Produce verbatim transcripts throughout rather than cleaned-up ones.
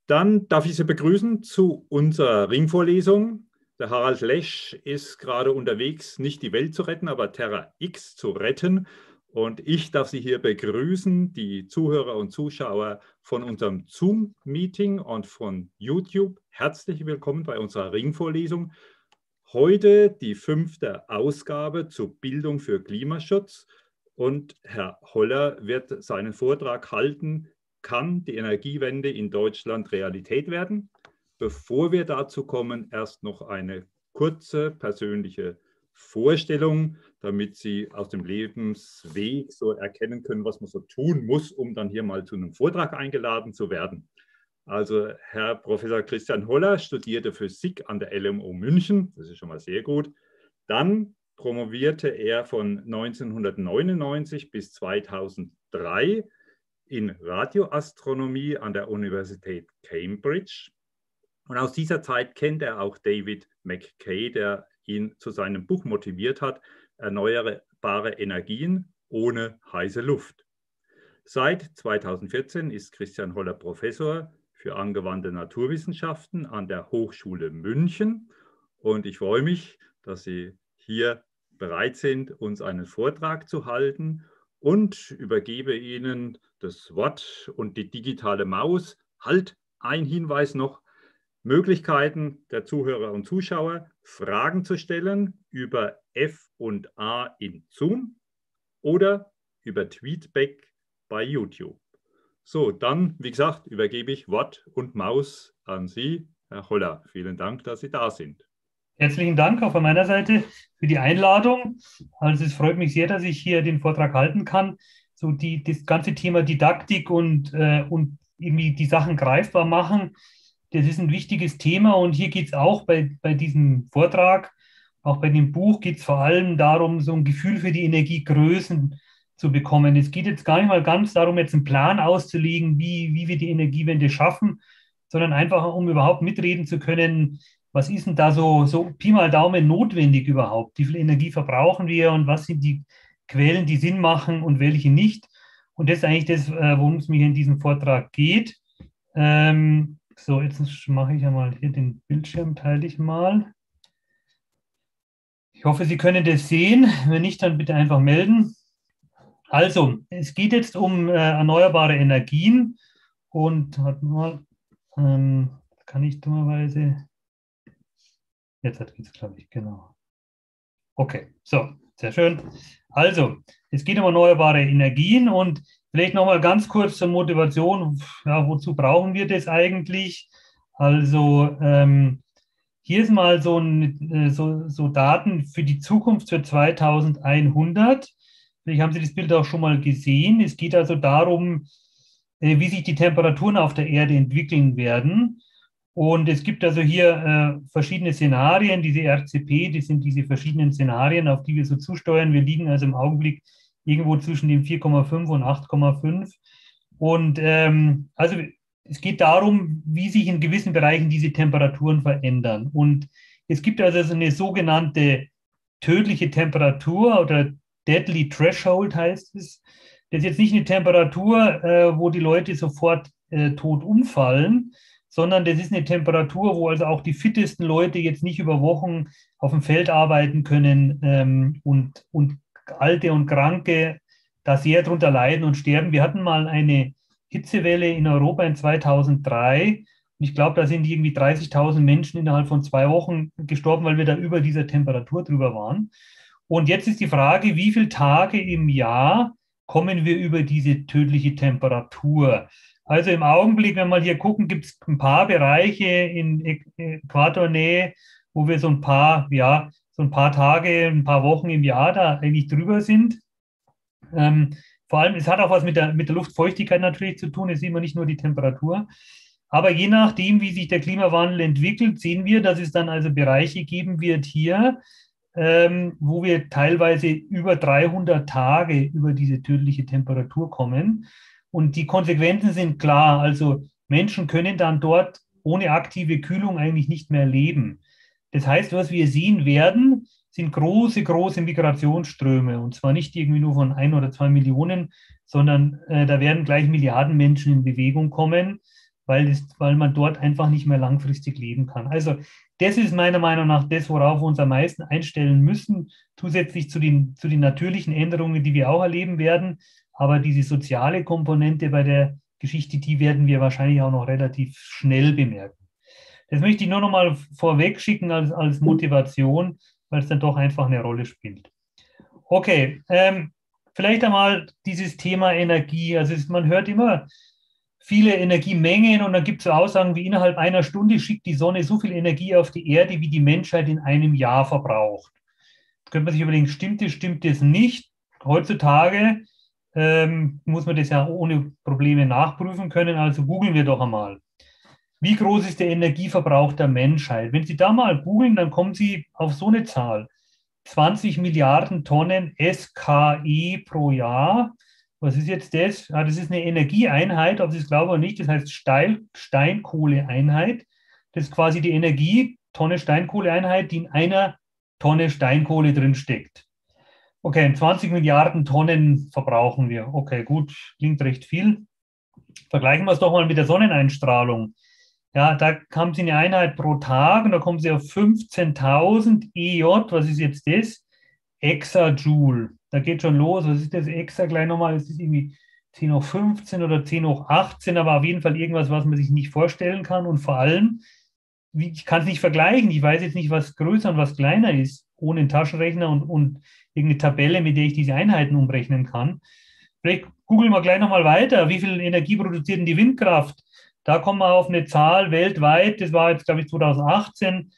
Dann darf ich Sie begrüßen zu unserer Ringvorlesung. Der Harald Lesch ist gerade unterwegs, nicht die Welt zu retten, aber Terra X zu retten. Und ich darf Sie hier begrüßen, die Zuhörer und Zuschauer von unserem Zoom-Meeting und von YouTube. Herzlich willkommen bei unserer Ringvorlesung. Heute die fünfte Ausgabe zur Bildung für Klimaschutz. Und Herr Holler wird seinen Vortrag halten: Kann die Energiewende in Deutschland Realität werden? Bevor wir dazu kommen, erst noch eine kurze persönliche Vorstellung, damit Sie aus dem Lebensweg so erkennen können, was man so tun muss, um dann hier mal zu einem Vortrag eingeladen zu werden. Also Herr Professor Christian Holler studierte Physik an der L M U München, das ist schon mal sehr gut. Dann promovierte er von neunzehnhundertneunundneunzig bis zweitausenddrei in Radioastronomie an der Universität Cambridge. Und aus dieser Zeit kennt er auch David McKay, der ihn zu seinem Buch motiviert hat: Erneuerbare Energien ohne heiße Luft. Seit zweitausendvierzehn ist Christian Holler Professor für angewandte Naturwissenschaften an der Hochschule München. Und ich freue mich, dass Sie hier bereit sind, uns einen Vortrag zu halten, und übergebe Ihnen das Wort und die digitale Maus. Halt, ein Hinweis noch: Möglichkeiten der Zuhörer und Zuschauer, Fragen zu stellen über F und A in Zoom oder über Tweetback bei YouTube. So, dann, wie gesagt, übergebe ich Wort und Maus an Sie, Herr Holler. Vielen Dank, dass Sie da sind. Herzlichen Dank auch von meiner Seite für die Einladung. Also es freut mich sehr, dass ich hier den Vortrag halten kann. So die, das ganze Thema Didaktik und, äh, und irgendwie die Sachen greifbar machen, das ist ein wichtiges Thema. Und hier geht es auch bei, bei diesem Vortrag, auch bei dem Buch, geht es vor allem darum, so ein Gefühl für die Energiegrößen zu bekommen. Es geht jetzt gar nicht mal ganz darum, jetzt einen Plan auszulegen, wie, wie wir die Energiewende schaffen, sondern einfach, um überhaupt mitreden zu können: Was ist denn da so, so Pi mal Daumen notwendig überhaupt? Wie viel Energie verbrauchen wir und was sind die Quellen, die Sinn machen und welche nicht? Und das ist eigentlich das, worum es mir in diesem Vortrag geht. Ähm, so, jetzt mache ich ja mal hier den Bildschirm, teile ich mal. Ich hoffe, Sie können das sehen. Wenn nicht, dann bitte einfach melden. Also, es geht jetzt um äh, erneuerbare Energien. Und warte mal, ähm, kann ich dummerweise... Jetzt hat es, glaube ich, genau. Okay, so, sehr schön. Also, es geht um erneuerbare Energien und vielleicht nochmal ganz kurz zur Motivation. Ja, wozu brauchen wir das eigentlich? Also, ähm, hier ist mal so, ein, so, so Daten für die Zukunft für zweitausendeinhundert. Vielleicht haben Sie das Bild auch schon mal gesehen. Es geht also darum, äh, wie sich die Temperaturen auf der Erde entwickeln werden. Und es gibt also hier äh, verschiedene Szenarien. Diese R C P, das sind diese verschiedenen Szenarien, auf die wir so zusteuern. Wir liegen also im Augenblick irgendwo zwischen dem vier Komma fünf und acht Komma fünf. Und ähm, also es geht darum, wie sich in gewissen Bereichen diese Temperaturen verändern. Und es gibt also so eine sogenannte tödliche Temperatur oder Deadly Threshold heißt es. Das ist jetzt nicht eine Temperatur, äh, wo die Leute sofort äh, tot umfallen, sondern das ist eine Temperatur, wo also auch die fittesten Leute jetzt nicht über Wochen auf dem Feld arbeiten können ähm, und, und Alte und Kranke da sehr drunter leiden und sterben. Wir hatten mal eine Hitzewelle in Europa in zweitausenddrei und ich glaube, da sind irgendwie dreißigtausend Menschen innerhalb von zwei Wochen gestorben, weil wir da über dieser Temperatur drüber waren. Und jetzt ist die Frage, wie viele Tage im Jahr kommen wir über diese tödliche Temperatur? Also im Augenblick, wenn wir hier gucken, gibt es ein paar Bereiche in Äquatornähe, wo wir so ein paar, ja, so ein paar Tage, ein paar Wochen im Jahr da eigentlich drüber sind. Ähm, vor allem, es hat auch was mit der, mit der Luftfeuchtigkeit natürlich zu tun, es ist immer nicht nur die Temperatur. Aber je nachdem, wie sich der Klimawandel entwickelt, sehen wir, dass es dann also Bereiche geben wird hier, ähm, wo wir teilweise über dreihundert Tage über diese tödliche Temperatur kommen. Und die Konsequenzen sind klar. Also Menschen können dann dort ohne aktive Kühlung eigentlich nicht mehr leben. Das heißt, was wir sehen werden, sind große, große Migrationsströme. Und zwar nicht irgendwie nur von ein oder zwei Millionen, sondern äh, da werden gleich Milliarden Menschen in Bewegung kommen, weil, es, weil man dort einfach nicht mehr langfristig leben kann. Also das ist meiner Meinung nach das, worauf wir uns am meisten einstellen müssen, zusätzlich zu den, zu den natürlichen Änderungen, die wir auch erleben werden. Aber diese soziale Komponente bei der Geschichte, die werden wir wahrscheinlich auch noch relativ schnell bemerken. Das möchte ich nur noch mal vorweg schicken als, als Motivation, weil es dann doch einfach eine Rolle spielt. Okay, ähm, vielleicht einmal dieses Thema Energie. Also es, man hört immer viele Energiemengen und dann gibt es so Aussagen wie innerhalb einer Stunde schickt die Sonne so viel Energie auf die Erde, wie die Menschheit in einem Jahr verbraucht. Da könnte man sich überlegen, stimmt das, stimmt das nicht? Heutzutage ähm, muss man das ja ohne Probleme nachprüfen können, also googeln wir doch einmal. Wie groß ist der Energieverbrauch der Menschheit? Wenn Sie da mal googeln, dann kommen Sie auf so eine Zahl. zwanzig Milliarden Tonnen S K E pro Jahr. Was ist jetzt das? Ja, das ist eine Energieeinheit, ob Sie es glauben oder nicht. Das heißt Steil Steinkohleeinheit. Das ist quasi die Energie, Tonne Steinkohleeinheit, die in einer Tonne Steinkohle drin steckt. Okay, zwanzig Milliarden Tonnen verbrauchen wir. Okay, gut, klingt recht viel. Vergleichen wir es doch mal mit der Sonneneinstrahlung. Ja, da haben Sie eine Einheit pro Tag und da kommen Sie auf fünfzehntausend E J. Was ist jetzt das? Exajoule. Da geht schon los. Was ist das Exa gleich nochmal? Das ist irgendwie zehn hoch fünfzehn oder zehn hoch achtzehn, aber auf jeden Fall irgendwas, was man sich nicht vorstellen kann. Und vor allem, ich kann es nicht vergleichen. Ich weiß jetzt nicht, was größer und was kleiner ist, ohne einen Taschenrechner und, und irgendeine Tabelle, mit der ich diese Einheiten umrechnen kann. Vielleicht googeln wir gleich nochmal weiter. Wie viel Energie produziert denn die Windkraft? Da kommen wir auf eine Zahl weltweit, das war jetzt, glaube ich, zweitausendachtzehn,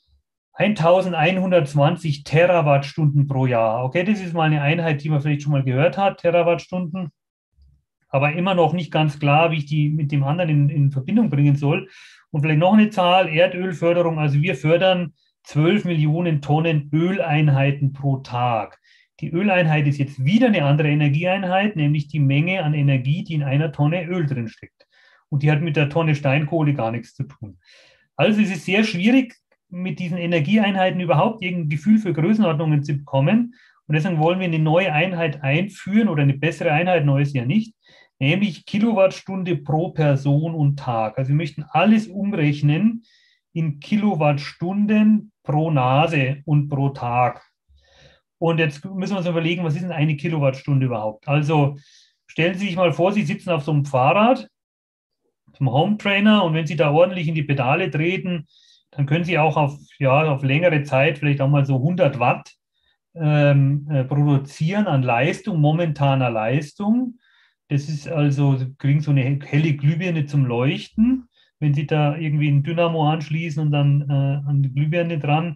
eintausendeinhundertzwanzig Terawattstunden pro Jahr. Okay, das ist mal eine Einheit, die man vielleicht schon mal gehört hat, Terawattstunden, aber immer noch nicht ganz klar, wie ich die mit dem anderen in, in Verbindung bringen soll. Und vielleicht noch eine Zahl, Erdölförderung, also wir fördern zwölf Millionen Tonnen Öleinheiten pro Tag. Die Öleinheit ist jetzt wieder eine andere Energieeinheit, nämlich die Menge an Energie, die in einer Tonne Öl drin steckt. Und die hat mit der Tonne Steinkohle gar nichts zu tun. Also es ist sehr schwierig, mit diesen Energieeinheiten überhaupt irgendein Gefühl für Größenordnungen zu bekommen. Und deswegen wollen wir eine neue Einheit einführen oder eine bessere Einheit, neues ja nicht, nämlich Kilowattstunde pro Person und Tag. Also wir möchten alles umrechnen in Kilowattstunden pro Nase und pro Tag. Und jetzt müssen wir uns überlegen, was ist denn eine Kilowattstunde überhaupt? Also stellen Sie sich mal vor, Sie sitzen auf so einem Fahrrad, zum Home Trainer, und wenn Sie da ordentlich in die Pedale treten, dann können Sie auch auf, ja, auf längere Zeit vielleicht auch mal so hundert Watt ähm, äh, produzieren an Leistung, momentaner Leistung. Das ist also, Sie kriegen so eine helle Glühbirne zum Leuchten, wenn Sie da irgendwie ein Dynamo anschließen und dann äh, an die Glühbirne dran.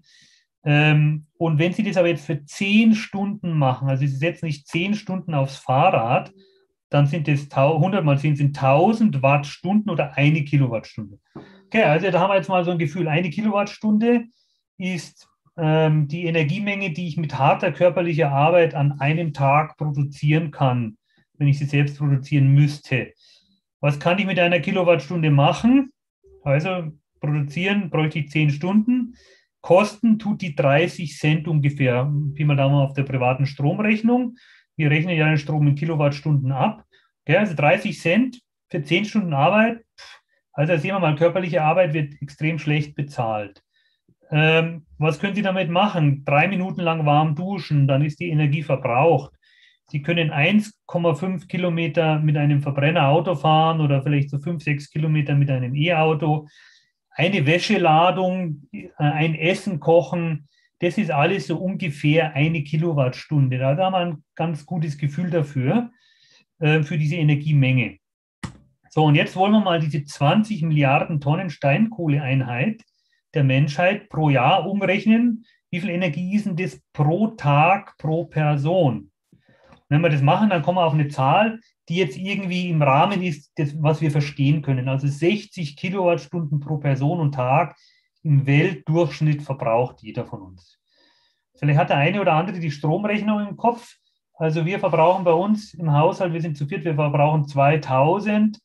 Ähm, und wenn Sie das aber jetzt für zehn Stunden machen, also Sie setzen nicht zehn Stunden aufs Fahrrad, dann sind das hundert mal zehn sind tausend Wattstunden oder eine Kilowattstunde. Okay, also da haben wir jetzt mal so ein Gefühl. Eine Kilowattstunde ist ähm, die Energiemenge, die ich mit harter körperlicher Arbeit an einem Tag produzieren kann, wenn ich sie selbst produzieren müsste. Was kann ich mit einer Kilowattstunde machen? Also produzieren bräuchte ich zehn Stunden. Kosten tut die dreißig Cent ungefähr. Pi mal Daumen auf der privaten Stromrechnung. Wir rechnen ja den Strom in Kilowattstunden ab. Ja, also dreißig Cent für zehn Stunden Arbeit. Also sehen wir mal, körperliche Arbeit wird extrem schlecht bezahlt. Ähm, was können Sie damit machen? Drei Minuten lang warm duschen, dann ist die Energie verbraucht. Sie können eins Komma fünf Kilometer mit einem Verbrennerauto fahren oder vielleicht so fünf, sechs Kilometer mit einem E-Auto. Eine Wäscheladung, ein Essen kochen, das ist alles so ungefähr eine Kilowattstunde. Da haben wir ein ganz gutes Gefühl dafür, äh, für diese Energiemenge. So, und jetzt wollen wir mal diese zwanzig Milliarden Tonnen Steinkohleeinheit der Menschheit pro Jahr umrechnen. Wie viel Energie ist denn das pro Tag, pro Person? Und wenn wir das machen, dann kommen wir auf eine Zahl, die jetzt irgendwie im Rahmen ist, das, was wir verstehen können. Also sechzig Kilowattstunden pro Person und Tag im Weltdurchschnitt verbraucht jeder von uns. Vielleicht hat der eine oder andere die Stromrechnung im Kopf. Also wir verbrauchen bei uns im Haushalt, wir sind zu viert, wir verbrauchen zweitausend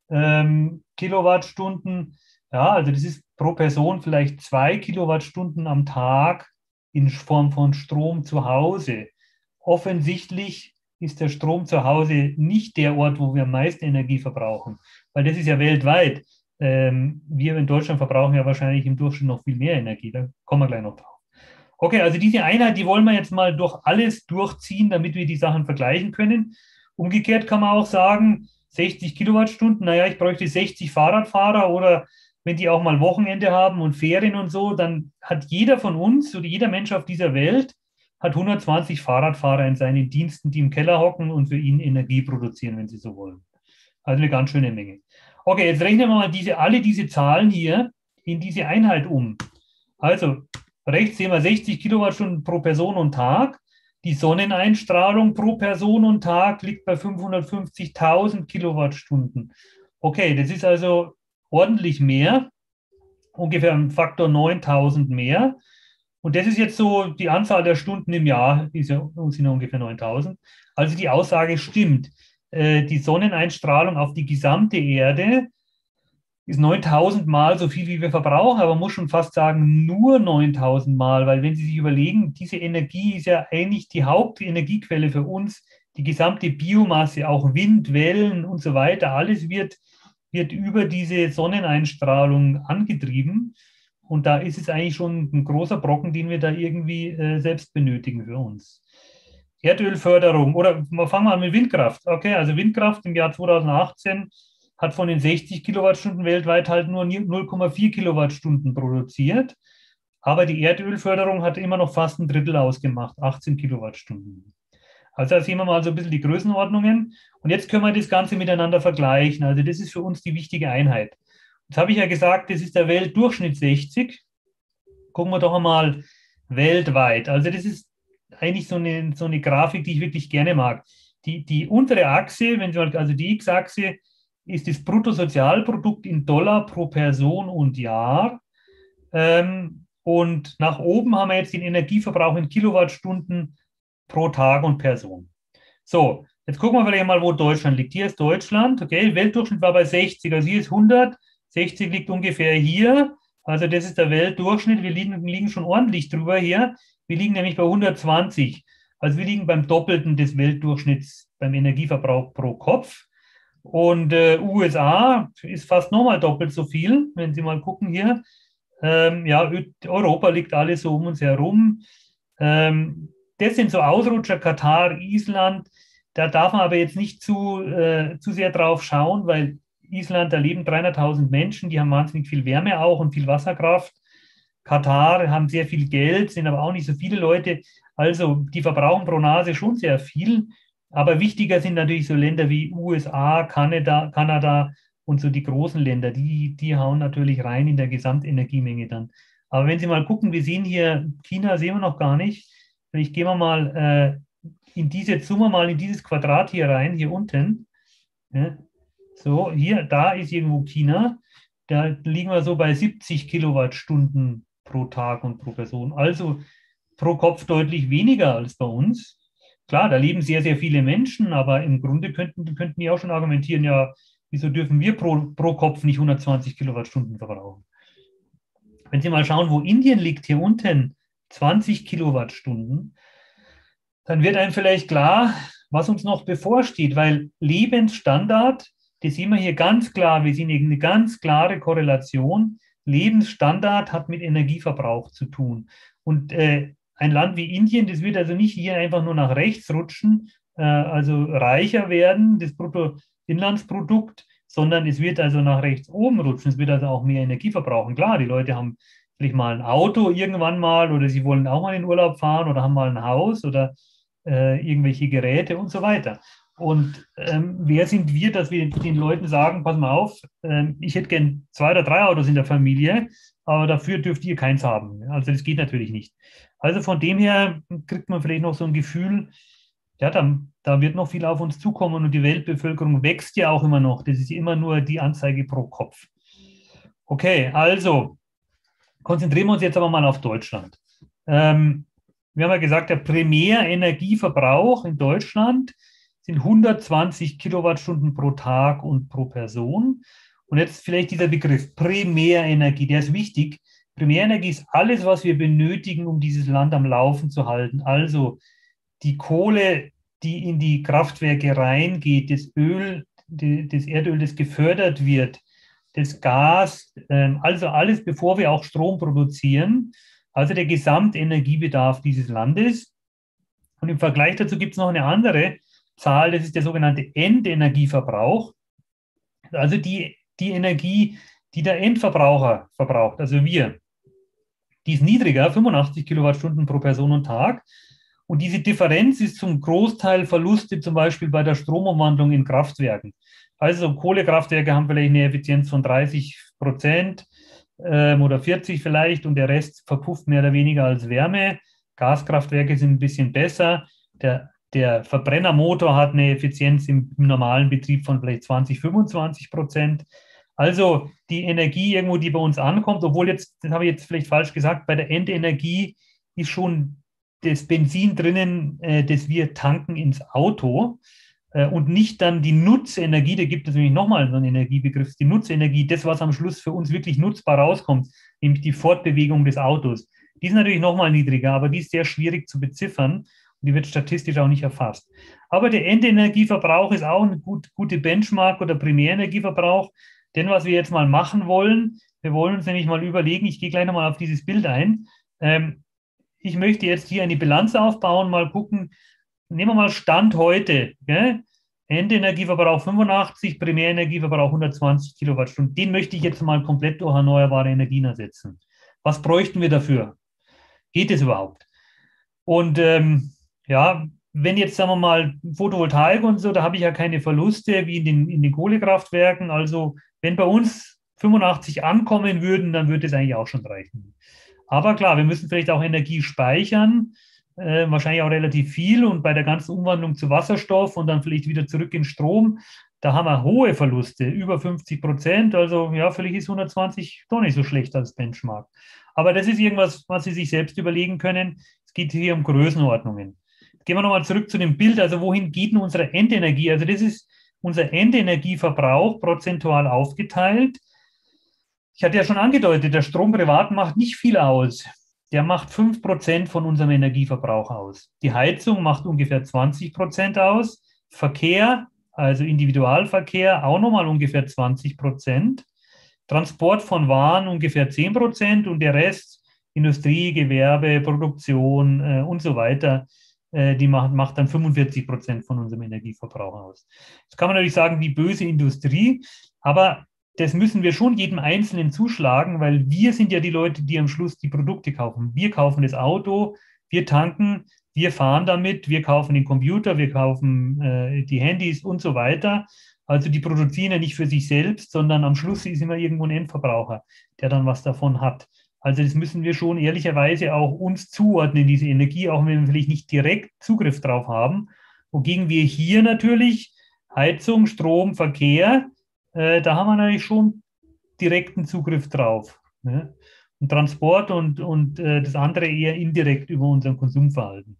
ähm, Kilowattstunden. Ja, also das ist pro Person vielleicht zwei Kilowattstunden am Tag in Form von Strom zu Hause. Offensichtlich ist der Strom zu Hause nicht der Ort, wo wir am meisten Energie verbrauchen, weil das ist ja weltweit. Ähm, wir in Deutschland verbrauchen ja wahrscheinlich im Durchschnitt noch viel mehr Energie. Da kommen wir gleich noch drauf. Okay, also diese Einheit, die wollen wir jetzt mal durch alles durchziehen, damit wir die Sachen vergleichen können. Umgekehrt kann man auch sagen, sechzig Kilowattstunden, naja, ich bräuchte sechzig Fahrradfahrer oder wenn die auch mal Wochenende haben und Ferien und so, dann hat jeder von uns oder jeder Mensch auf dieser Welt hat hundertzwanzig Fahrradfahrer in seinen Diensten, die im Keller hocken und für ihn Energie produzieren, wenn sie so wollen. Also eine ganz schöne Menge. Okay, jetzt rechnen wir mal diese, alle diese Zahlen hier in diese Einheit um. Also rechts sehen wir sechzig Kilowattstunden pro Person und Tag. Die Sonneneinstrahlung pro Person und Tag liegt bei fünfhundertfünfzigtausend Kilowattstunden. Okay, das ist also ordentlich mehr, ungefähr ein Faktor neuntausend mehr. Und das ist jetzt so die Anzahl der Stunden im Jahr, ist ja, sind ja ungefähr neuntausend. Also die Aussage stimmt. Äh, die Sonneneinstrahlung auf die gesamte Erde ist neuntausend Mal so viel, wie wir verbrauchen, aber man muss schon fast sagen, nur neuntausend Mal, weil wenn Sie sich überlegen, diese Energie ist ja eigentlich die Hauptenergiequelle für uns, die gesamte Biomasse, auch Wind, Wellen und so weiter, alles wird, wird über diese Sonneneinstrahlung angetrieben. Und da ist es eigentlich schon ein großer Brocken, den wir da irgendwie äh, selbst benötigen für uns. Erdölförderung, oder fangen wir an mit Windkraft. Okay, also Windkraft im Jahr zweitausendachtzehn hat von den sechzig Kilowattstunden weltweit halt nur null Komma vier Kilowattstunden produziert. Aber die Erdölförderung hat immer noch fast ein Drittel ausgemacht, achtzehn Kilowattstunden. Also da sehen wir mal so ein bisschen die Größenordnungen. Und jetzt können wir das Ganze miteinander vergleichen. Also das ist für uns die wichtige Einheit. Jetzt habe ich ja gesagt, das ist der Weltdurchschnitt sechzig. Gucken wir doch einmal weltweit. Also das ist eigentlich so eine, so eine Grafik, die ich wirklich gerne mag. Die, die untere Achse, wenn Sie mal, also die X-Achse, ist das Bruttosozialprodukt in Dollar pro Person und Jahr. Ähm, und nach oben haben wir jetzt den Energieverbrauch in Kilowattstunden pro Tag und Person. So, jetzt gucken wir vielleicht mal, wo Deutschland liegt. Hier ist Deutschland, okay, Weltdurchschnitt war bei sechzig, also hier ist hundert, sechzig liegt ungefähr hier, also das ist der Weltdurchschnitt, wir liegen, liegen schon ordentlich drüber hier, wir liegen nämlich bei hundertzwanzig, also wir liegen beim Doppelten des Weltdurchschnitts beim Energieverbrauch pro Kopf. Und äh, U S A ist fast nochmal doppelt so viel, wenn Sie mal gucken hier. Ähm, ja, Europa liegt alles so um uns herum. Ähm, das sind so Ausrutscher, Katar, Island. Da darf man aber jetzt nicht zu, äh, zu sehr drauf schauen, weil Island, da leben dreihunderttausend Menschen, die haben wahnsinnig viel Wärme auch und viel Wasserkraft. Katar haben sehr viel Geld, sind aber auch nicht so viele Leute. Also die verbrauchen pro Nase schon sehr viel. Aber wichtiger sind natürlich so Länder wie U S A, Kanada, Kanada und so die großen Länder, die, die hauen natürlich rein in der Gesamtenergiemenge dann. Aber wenn Sie mal gucken, wir sehen hier, China sehen wir noch gar nicht. Vielleicht gehen wir mal äh, in diese, zoomen wir mal in dieses Quadrat hier rein, hier unten. Ja. So, hier, da ist irgendwo China. Da liegen wir so bei siebzig Kilowattstunden pro Tag und pro Person. Also pro Kopf deutlich weniger als bei uns. Klar, da leben sehr, sehr viele Menschen, aber im Grunde könnten, könnten die auch schon argumentieren, ja, wieso dürfen wir pro, pro Kopf nicht hundertzwanzig Kilowattstunden verbrauchen? Wenn Sie mal schauen, wo Indien liegt, hier unten, zwanzig Kilowattstunden, dann wird einem vielleicht klar, was uns noch bevorsteht, weil Lebensstandard, das sehen wir hier ganz klar, wir sehen eine ganz klare Korrelation. Lebensstandard hat mit Energieverbrauch zu tun. Und äh, ein Land wie Indien, das wird also nicht hier einfach nur nach rechts rutschen, äh, also reicher werden, das Bruttoinlandsprodukt, sondern es wird also nach rechts oben rutschen. Es wird also auch mehr Energie verbrauchen. Klar, die Leute haben vielleicht mal ein Auto irgendwann mal oder sie wollen auch mal in Urlaub fahren oder haben mal ein Haus oder äh, irgendwelche Geräte und so weiter. Und ähm, wer sind wir, dass wir den Leuten sagen, pass mal auf, äh, ich hätte gern zwei oder drei Autos in der Familie, aber dafür dürft ihr keins haben. Also das geht natürlich nicht. Also von dem her kriegt man vielleicht noch so ein Gefühl, ja, da, da wird noch viel auf uns zukommen und die Weltbevölkerung wächst ja auch immer noch. Das ist immer nur die Anzeige pro Kopf. Okay, also konzentrieren wir uns jetzt aber mal auf Deutschland. Ähm, wir haben ja gesagt, der Primärenergieverbrauch in Deutschland sind hundertzwanzig Kilowattstunden pro Tag und pro Person. Und jetzt vielleicht dieser Begriff Primärenergie, der ist wichtig. Primärenergie ist alles, was wir benötigen, um dieses Land am Laufen zu halten. Also die Kohle, die in die Kraftwerke reingeht, das Öl, das Erdöl, das gefördert wird, das Gas, also alles, bevor wir auch Strom produzieren, also der Gesamtenergiebedarf dieses Landes. Und im Vergleich dazu gibt es noch eine andere Zahl, das ist der sogenannte Endenergieverbrauch, also die, die Energie, die der Endverbraucher verbraucht, also wir. Die ist niedriger, fünfundachtzig Kilowattstunden pro Person und Tag. Und diese Differenz ist zum Großteil Verluste zum Beispiel bei der Stromumwandlung in Kraftwerken. Also Kohlekraftwerke haben vielleicht eine Effizienz von dreißig Prozent ähm, oder vierzig vielleicht und der Rest verpufft mehr oder weniger als Wärme. Gaskraftwerke sind ein bisschen besser. Der, der Verbrennermotor hat eine Effizienz im, im normalen Betrieb von vielleicht zwanzig, fünfundzwanzig Prozent. Also die Energie irgendwo, die bei uns ankommt, obwohl jetzt, das habe ich jetzt vielleicht falsch gesagt, bei der Endenergie ist schon das Benzin drinnen, äh, das wir tanken ins Auto äh, und nicht dann die Nutzenergie, da gibt es nämlich nochmal so einen Energiebegriff, die Nutzenergie, das, was am Schluss für uns wirklich nutzbar rauskommt, nämlich die Fortbewegung des Autos. Die ist natürlich nochmal niedriger, aber die ist sehr schwierig zu beziffern und die wird statistisch auch nicht erfasst. Aber der Endenergieverbrauch ist auch eine gut, gute Benchmark oder Primärenergieverbrauch, denn was wir jetzt mal machen wollen, wir wollen uns nämlich mal überlegen, ich gehe gleich nochmal auf dieses Bild ein, ähm, ich möchte jetzt hier eine Bilanz aufbauen, mal gucken, nehmen wir mal Stand heute, gell? Endenergieverbrauch fünfundachtzig, Primärenergieverbrauch hundertzwanzig Kilowattstunden. Den möchte ich jetzt mal komplett durch erneuerbare Energien ersetzen. Was bräuchten wir dafür? Geht es überhaupt? Und ähm, ja, wenn jetzt, sagen wir mal, Photovoltaik und so, da habe ich ja keine Verluste wie in den, in den Kohlekraftwerken. Also wenn bei uns fünfundachtzig ankommen würden, dann würde es eigentlich auch schon reichen. Aber klar, wir müssen vielleicht auch Energie speichern, äh, wahrscheinlich auch relativ viel. Und bei der ganzen Umwandlung zu Wasserstoff und dann vielleicht wieder zurück in Strom, da haben wir hohe Verluste, über fünfzig Prozent. Also ja, vielleicht ist hundertzwanzig doch nicht so schlecht als Benchmark. Aber das ist irgendwas, was Sie sich selbst überlegen können. Es geht hier um Größenordnungen. Gehen wir nochmal zurück zu dem Bild. Also wohin geht denn unsere Endenergie? Also das ist unser Endenergieverbrauch prozentual aufgeteilt. Ich hatte ja schon angedeutet, der Strom privat macht nicht viel aus. Der macht fünf Prozent von unserem Energieverbrauch aus. Die Heizung macht ungefähr zwanzig Prozent aus. Verkehr, also Individualverkehr, auch nochmal ungefähr zwanzig Prozent. Transport von Waren ungefähr zehn Prozent und der Rest, Industrie, Gewerbe, Produktion äh, und so weiter, äh, die macht, macht dann fünfundvierzig Prozent von unserem Energieverbrauch aus. Jetzt kann man natürlich sagen, die böse Industrie, aber das müssen wir schon jedem Einzelnen zuschlagen, weil wir sind ja die Leute, die am Schluss die Produkte kaufen. Wir kaufen das Auto, wir tanken, wir fahren damit, wir kaufen den Computer, wir kaufen äh, die Handys und so weiter. Also die produzieren ja nicht für sich selbst, sondern am Schluss ist immer irgendwo ein Endverbraucher, der dann was davon hat. Also das müssen wir schon ehrlicherweise auch uns zuordnen, diese Energie, auch wenn wir vielleicht nicht direkt Zugriff drauf haben. Wogegen wir hier natürlich Heizung, Strom, Verkehr, Äh, da haben wir natürlich schon direkten Zugriff drauf. Ne? Und Transport und, und äh, das andere eher indirekt über unser Konsumverhalten.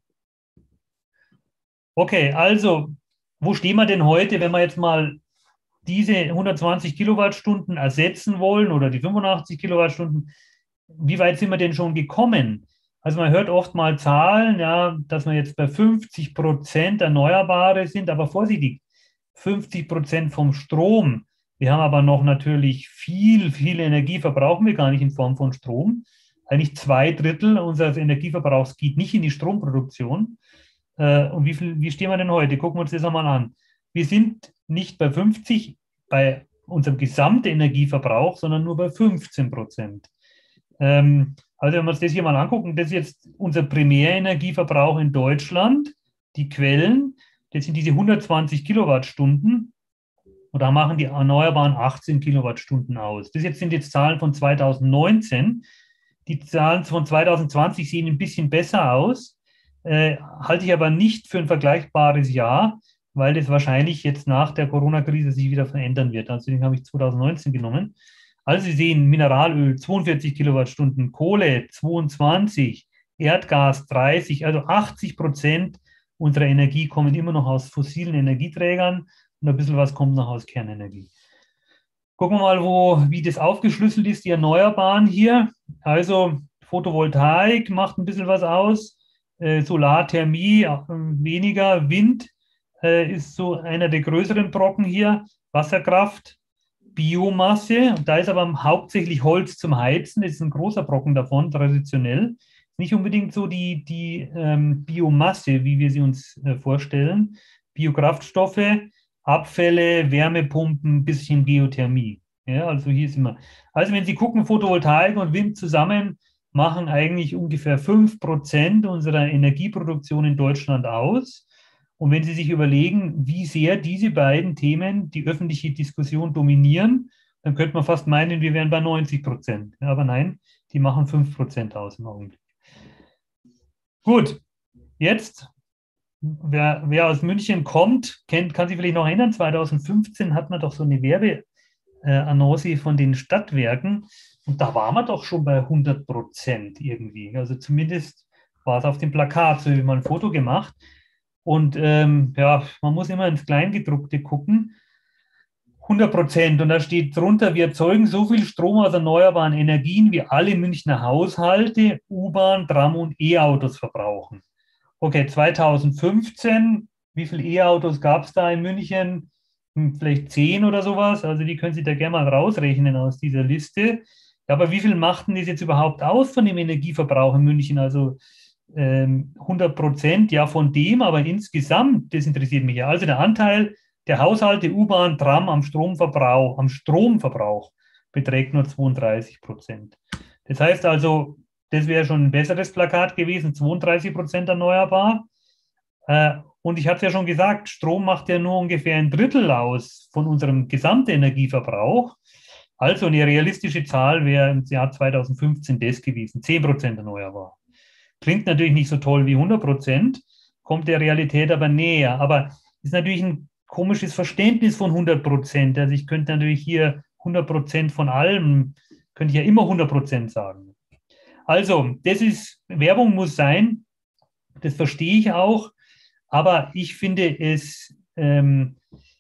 Okay, also, wo stehen wir denn heute, wenn wir jetzt mal diese hundertzwanzig Kilowattstunden ersetzen wollen oder die fünfundachtzig Kilowattstunden? Wie weit sind wir denn schon gekommen? Also man hört oft mal Zahlen, ja, dass wir jetzt bei fünfzig Prozent Erneuerbare sind, aber vorsichtig, fünfzig Prozent vom Strom. Wir haben aber noch natürlich viel, viel Energie verbrauchen wir gar nicht in Form von Strom. Eigentlich zwei Drittel unseres Energieverbrauchs geht nicht in die Stromproduktion. Und wie, viel, wie stehen wir denn heute? Gucken wir uns das einmal an. Wir sind nicht bei fünfzig bei unserem gesamten Energieverbrauch, sondern nur bei fünfzehn Prozent. Also wenn wir uns das hier mal angucken, das ist jetzt unser Primärenergieverbrauch in Deutschland. Die Quellen, das sind diese hundertzwanzig Kilowattstunden. Und da machen die Erneuerbaren achtzehn Kilowattstunden aus. Das jetzt sind jetzt Zahlen von zweitausendneunzehn. Die Zahlen von zweitausendzwanzig sehen ein bisschen besser aus, äh, halte ich aber nicht für ein vergleichbares Jahr, weil das wahrscheinlich jetzt nach der Corona-Krise sich wieder verändern wird. Also den habe ich zweitausendneunzehn genommen. Also Sie sehen Mineralöl zweiundvierzig Kilowattstunden, Kohle zweiundzwanzig, Erdgas dreißig, also achtzig Prozent unserer Energie kommen immer noch aus fossilen Energieträgern. Und ein bisschen was kommt noch aus Kernenergie. Gucken wir mal, wo, wie das aufgeschlüsselt ist, die Erneuerbaren hier. Also Photovoltaik macht ein bisschen was aus, äh, Solarthermie auch, äh, weniger, Wind äh, ist so einer der größeren Brocken hier, Wasserkraft Biomasse. Und da ist aber hauptsächlich Holz zum Heizen. Das ist ein großer Brocken davon, traditionell. Nicht unbedingt so die, die ähm, Biomasse, wie wir sie uns äh, vorstellen. Biokraftstoffe, Abfälle, Wärmepumpen, bisschen Geothermie. Ja, also hier sind wir. Also wenn Sie gucken, Photovoltaik und Wind zusammen machen eigentlich ungefähr fünf Prozent unserer Energieproduktion in Deutschland aus. Und wenn Sie sich überlegen, wie sehr diese beiden Themen die öffentliche Diskussion dominieren, dann könnte man fast meinen, wir wären bei neunzig Prozent. Aber nein, die machen fünf Prozent aus im Augenblick. Gut, jetzt, wer, wer aus München kommt, kennt, kann sich vielleicht noch erinnern, zweitausendfünfzehn hat man doch so eine Werbeannonce von den Stadtwerken und da waren wir doch schon bei hundert Prozent irgendwie. Also zumindest war es auf dem Plakat, so wie man ein Foto gemacht. Und ähm, ja, man muss immer ins Kleingedruckte gucken. hundert Prozent. Und da steht drunter, wir erzeugen so viel Strom aus erneuerbaren Energien, wie alle Münchner Haushalte, U-Bahn, Tram und E-Autos verbrauchen. Okay, zweitausendfünfzehn, wie viele E-Autos gab es da in München? Hm, vielleicht zehn oder sowas. Also die können Sie da gerne mal rausrechnen aus dieser Liste. Ja, aber wie viel machten das jetzt überhaupt aus von dem Energieverbrauch in München? Also ähm, hundert Prozent, ja von dem, aber insgesamt, das interessiert mich ja. Also der Anteil der Haushalte, U-Bahn, Tram am Stromverbrauch, am Stromverbrauch beträgt nur zweiunddreißig Prozent. Das heißt also, das wäre schon ein besseres Plakat gewesen, zweiunddreißig Prozent erneuerbar. Äh, und ich hatte ja schon gesagt, Strom macht ja nur ungefähr ein Drittel aus von unserem gesamten Energieverbrauch. Also eine realistische Zahl wäre im Jahr zweitausendfünfzehn das gewesen, zehn Prozent erneuerbar. Klingt natürlich nicht so toll wie hundert Prozent, kommt der Realität aber näher. Aber ist natürlich ein komisches Verständnis von hundert Prozent. Also ich könnte natürlich hier hundert Prozent von allem, könnte ich ja immer hundert Prozent sagen. Also, das ist, Werbung muss sein, das verstehe ich auch, aber ich finde es, ähm,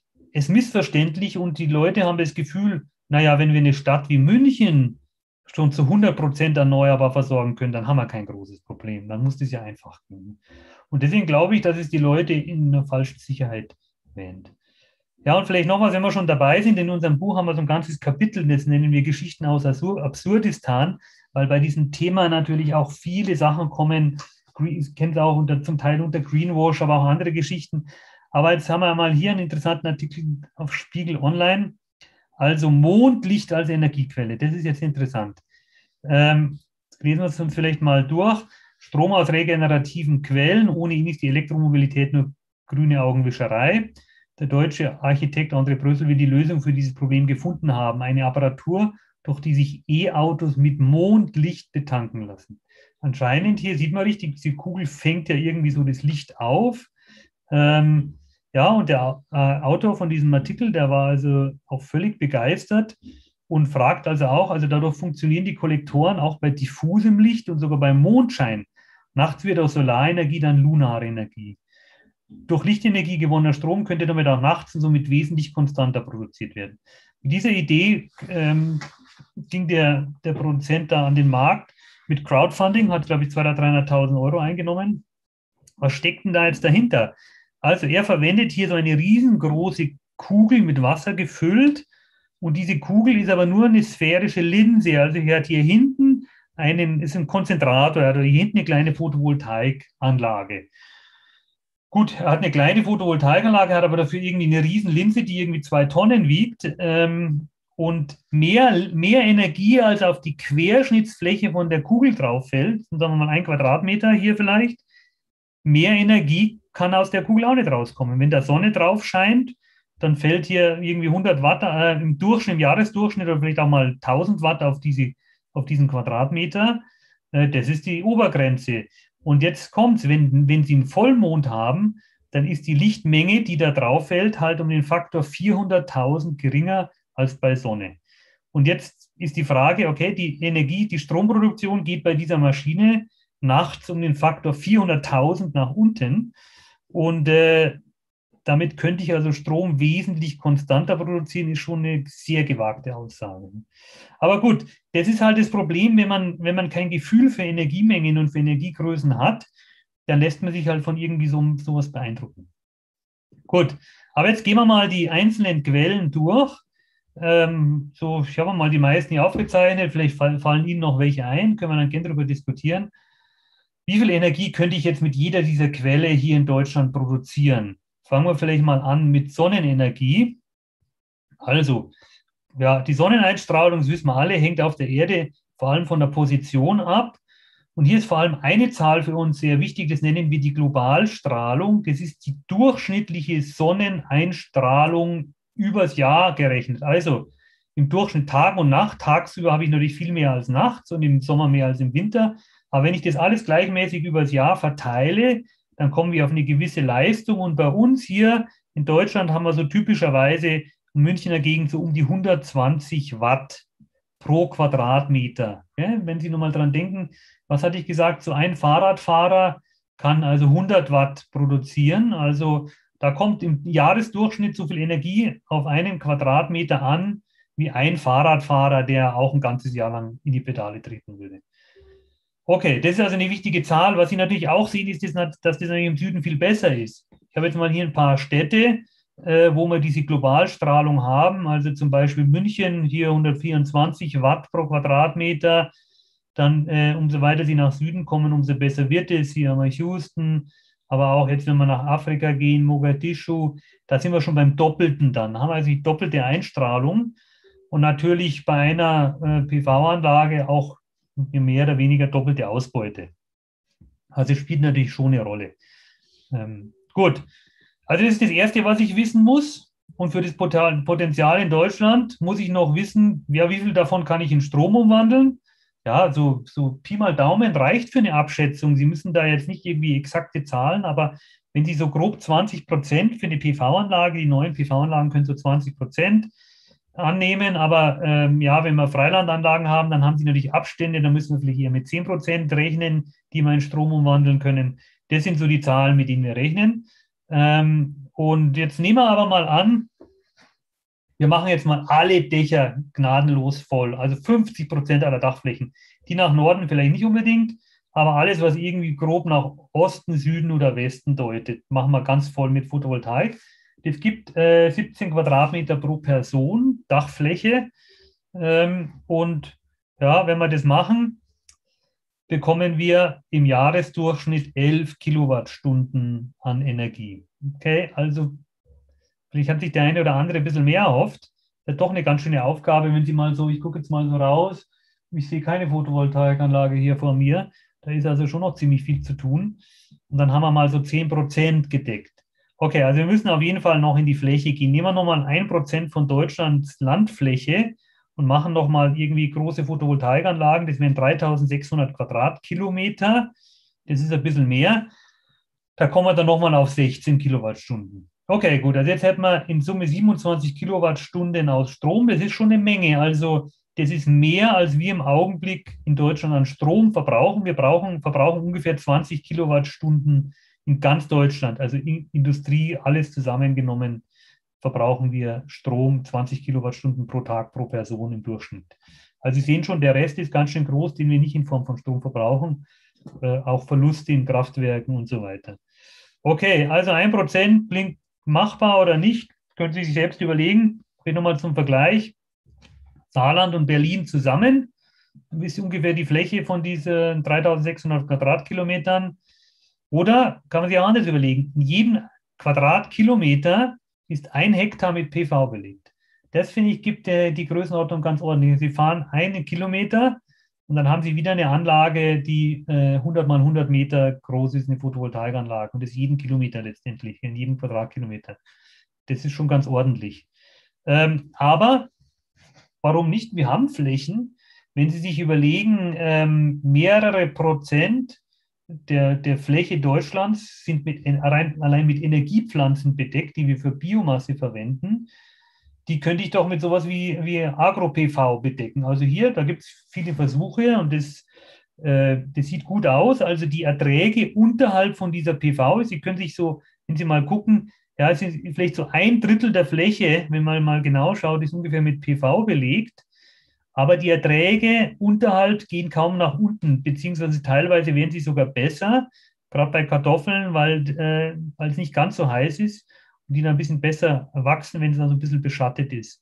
es missverständlich und die Leute haben das Gefühl, naja, wenn wir eine Stadt wie München schon zu hundert Prozent erneuerbar versorgen können, dann haben wir kein großes Problem. Dann muss das ja einfach gehen. Und deswegen glaube ich, dass es die Leute in einer falschen Sicherheit wähnt. Ja, und vielleicht noch was, wenn wir schon dabei sind, in unserem Buch haben wir so ein ganzes Kapitel, das nennen wir Geschichten aus Absurdistan, weil bei diesem Thema natürlich auch viele Sachen kommen, ich kenne es auch unter, zum Teil unter Greenwash, aber auch andere Geschichten. Aber jetzt haben wir mal hier einen interessanten Artikel auf Spiegel Online. Also Mondlicht als Energiequelle, das ist jetzt interessant. Ähm, lesen wir es uns vielleicht mal durch. Strom aus regenerativen Quellen, ohne ihn ist die Elektromobilität nur grüne Augenwischerei. Der deutsche Architekt André Brössel will die Lösung für dieses Problem gefunden haben. Eine Apparatur, durch die sich E-Autos mit Mondlicht betanken lassen. Anscheinend, hier sieht man richtig, diese Kugel fängt ja irgendwie so das Licht auf. Ähm, ja, und der äh, Autor von diesem Artikel, der war also auch völlig begeistert und fragt also auch, also dadurch funktionieren die Kollektoren auch bei diffusem Licht und sogar beim Mondschein. Nachts wird aus Solarenergie dann lunare Energie. Durch Lichtenergie gewonnener Strom könnte damit auch nachts und somit wesentlich konstanter produziert werden. Mit dieser Idee ähm, ging der, der Produzent da an den Markt mit Crowdfunding, hat, glaube ich, zweihunderttausend, dreihunderttausend Euro eingenommen. Was steckt denn da jetzt dahinter? Also er verwendet hier so eine riesengroße Kugel mit Wasser gefüllt und diese Kugel ist aber nur eine sphärische Linse. Also er hat hier hinten einen, ist ein Konzentrator, er hat hier hinten eine kleine Photovoltaikanlage. Gut, er hat eine kleine Photovoltaikanlage, hat aber dafür irgendwie eine riesen Linse, die irgendwie zwei Tonnen wiegt ähm, und mehr, mehr Energie als auf die Querschnittsfläche von der Kugel drauf fällt, sagen wir mal ein Quadratmeter hier vielleicht, mehr Energie kann aus der Kugel auch nicht rauskommen. Wenn da Sonne drauf scheint, dann fällt hier irgendwie hundert Watt äh, im Durchschnitt, im Jahresdurchschnitt oder vielleicht auch mal tausend Watt auf, diese, auf diesen Quadratmeter. Äh, das ist die Obergrenze. Und jetzt kommt es, wenn, wenn Sie einen Vollmond haben, dann ist die Lichtmenge, die da drauf fällt, halt um den Faktor vierhunderttausend geringer als bei Sonne. Und jetzt ist die Frage, okay, die Energie, die Stromproduktion geht bei dieser Maschine nachts um den Faktor vierhunderttausend nach unten. Und äh, damit könnte ich also Strom wesentlich konstanter produzieren, ist schon eine sehr gewagte Aussage. Aber gut, das ist halt das Problem, wenn man, wenn man kein Gefühl für Energiemengen und für Energiegrößen hat, dann lässt man sich halt von irgendwie so sowas beeindrucken. Gut, aber jetzt gehen wir mal die einzelnen Quellen durch. Ähm, so, ich habe mal die meisten hier aufgezeichnet, vielleicht fall, fallen Ihnen noch welche ein, können wir dann gerne darüber diskutieren. Wie viel Energie könnte ich jetzt mit jeder dieser Quelle hier in Deutschland produzieren? Fangen wir vielleicht mal an mit Sonnenenergie. Also, ja, die Sonneneinstrahlung, das wissen wir alle, hängt auf der Erde vor allem von der Position ab. Und hier ist vor allem eine Zahl für uns sehr wichtig, das nennen wir die Globalstrahlung. Das ist die durchschnittliche Sonneneinstrahlung übers Jahr gerechnet. Also im Durchschnitt Tag und Nacht. Tagsüber habe ich natürlich viel mehr als nachts und im Sommer mehr als im Winter. Aber wenn ich das alles gleichmäßig übers Jahr verteile, dann kommen wir auf eine gewisse Leistung. Und bei uns hier in Deutschland haben wir so typischerweise in Münchner Gegend so um die hundertzwanzig Watt pro Quadratmeter. Ja, wenn Sie nochmal dran denken, was hatte ich gesagt, so ein Fahrradfahrer kann also hundert Watt produzieren. Also da kommt im Jahresdurchschnitt so viel Energie auf einen Quadratmeter an, wie ein Fahrradfahrer, der auch ein ganzes Jahr lang in die Pedale treten würde. Okay, das ist also eine wichtige Zahl. Was Sie natürlich auch sehen, ist, dass das natürlich im Süden viel besser ist. Ich habe jetzt mal hier ein paar Städte, äh, wo wir diese Globalstrahlung haben. Also zum Beispiel München, hier hundertvierundzwanzig Watt pro Quadratmeter. Dann, äh, umso weiter Sie nach Süden kommen, umso besser wird es. Hier haben wir Houston, aber auch jetzt, wenn wir nach Afrika gehen, Mogadischu, da sind wir schon beim Doppelten dann. Da haben wir also die doppelte Einstrahlung. Und natürlich bei einer äh, P V-Anlage auch mehr oder weniger doppelte Ausbeute. Also spielt natürlich schon eine Rolle. Ähm, gut, also das ist das Erste, was ich wissen muss. Und für das Potenzial in Deutschland muss ich noch wissen, ja, wie viel davon kann ich in Strom umwandeln? Ja, so, so Pi mal Daumen reicht für eine Abschätzung. Sie müssen da jetzt nicht irgendwie exakte Zahlen, aber wenn Sie so grob zwanzig Prozent für eine P V-Anlage, die neuen P V-Anlagen können so zwanzig Prozent annehmen, aber ähm, ja, wenn wir Freilandanlagen haben, dann haben Sie natürlich Abstände, dann müssen wir vielleicht eher mit zehn Prozent rechnen, die wir in Strom umwandeln können. Das sind so die Zahlen, mit denen wir rechnen. Ähm, und jetzt nehmen wir aber mal an, wir machen jetzt mal alle Dächer gnadenlos voll, also fünfzig Prozent aller Dachflächen. Die nach Norden vielleicht nicht unbedingt, aber alles, was irgendwie grob nach Osten, Süden oder Westen deutet, machen wir ganz voll mit Photovoltaik. Das gibt äh, siebzehn Quadratmeter pro Person Dachfläche. Ähm, und ja, wenn wir das machen, bekommen wir im Jahresdurchschnitt elf Kilowattstunden an Energie. Okay, also vielleicht hat sich der eine oder andere ein bisschen mehr erhofft. Das ist doch eine ganz schöne Aufgabe, wenn Sie mal so, ich gucke jetzt mal so raus, ich sehe keine Photovoltaikanlage hier vor mir. Da ist also schon noch ziemlich viel zu tun. Und dann haben wir mal so zehn Prozent gedeckt. Okay, also wir müssen auf jeden Fall noch in die Fläche gehen. Nehmen wir nochmal ein Prozent von Deutschlands Landfläche und machen nochmal irgendwie große Photovoltaikanlagen. Das wären dreitausendsechshundert Quadratkilometer. Das ist ein bisschen mehr. Da kommen wir dann nochmal auf sechzehn Kilowattstunden. Okay, gut, also jetzt hätten wir in Summe siebenundzwanzig Kilowattstunden aus Strom. Das ist schon eine Menge. Also das ist mehr, als wir im Augenblick in Deutschland an Strom verbrauchen. Wir brauchen, verbrauchen ungefähr zwanzig Kilowattstunden in ganz Deutschland. Also in Industrie, alles zusammengenommen, verbrauchen wir Strom zwanzig Kilowattstunden pro Tag pro Person im Durchschnitt. Also Sie sehen schon, der Rest ist ganz schön groß, den wir nicht in Form von Strom verbrauchen. Äh, auch Verluste in Kraftwerken und so weiter. Okay, also ein Prozent klingt machbar oder nicht, können Sie sich selbst überlegen. Ich nochmal zum Vergleich. Saarland und Berlin zusammen, das ist ungefähr die Fläche von diesen dreitausendsechshundert Quadratkilometern. Oder kann man sich auch anders überlegen, in jedem Quadratkilometer ist ein Hektar mit P V belegt. Das, finde ich, gibt äh, die Größenordnung ganz ordentlich. Sie fahren einen Kilometer und dann haben Sie wieder eine Anlage, die äh, hundert mal hundert Meter groß ist, eine Photovoltaikanlage. Und das jeden Kilometer letztendlich, in jedem Quadratkilometer. Das ist schon ganz ordentlich. Ähm, aber warum nicht? Wir haben Flächen. Wenn Sie sich überlegen, ähm, mehrere Prozent der, der Fläche Deutschlands sind mit, allein, allein mit Energiepflanzen bedeckt, die wir für Biomasse verwenden. Die könnte ich doch mit sowas wie, wie Agro-P V bedecken. Also hier, da gibt es viele Versuche und das, äh, das sieht gut aus. Also die Erträge unterhalb von dieser P V, Sie können sich so, wenn Sie mal gucken, ja, es ist vielleicht so ein Drittel der Fläche, wenn man mal genau schaut, ist ungefähr mit P V belegt. Aber die Erträge unterhalb gehen kaum nach unten, beziehungsweise teilweise werden sie sogar besser, gerade bei Kartoffeln, weil, äh, weil es nicht ganz so heiß ist und die dann ein bisschen besser wachsen, wenn es dann so ein bisschen beschattet ist.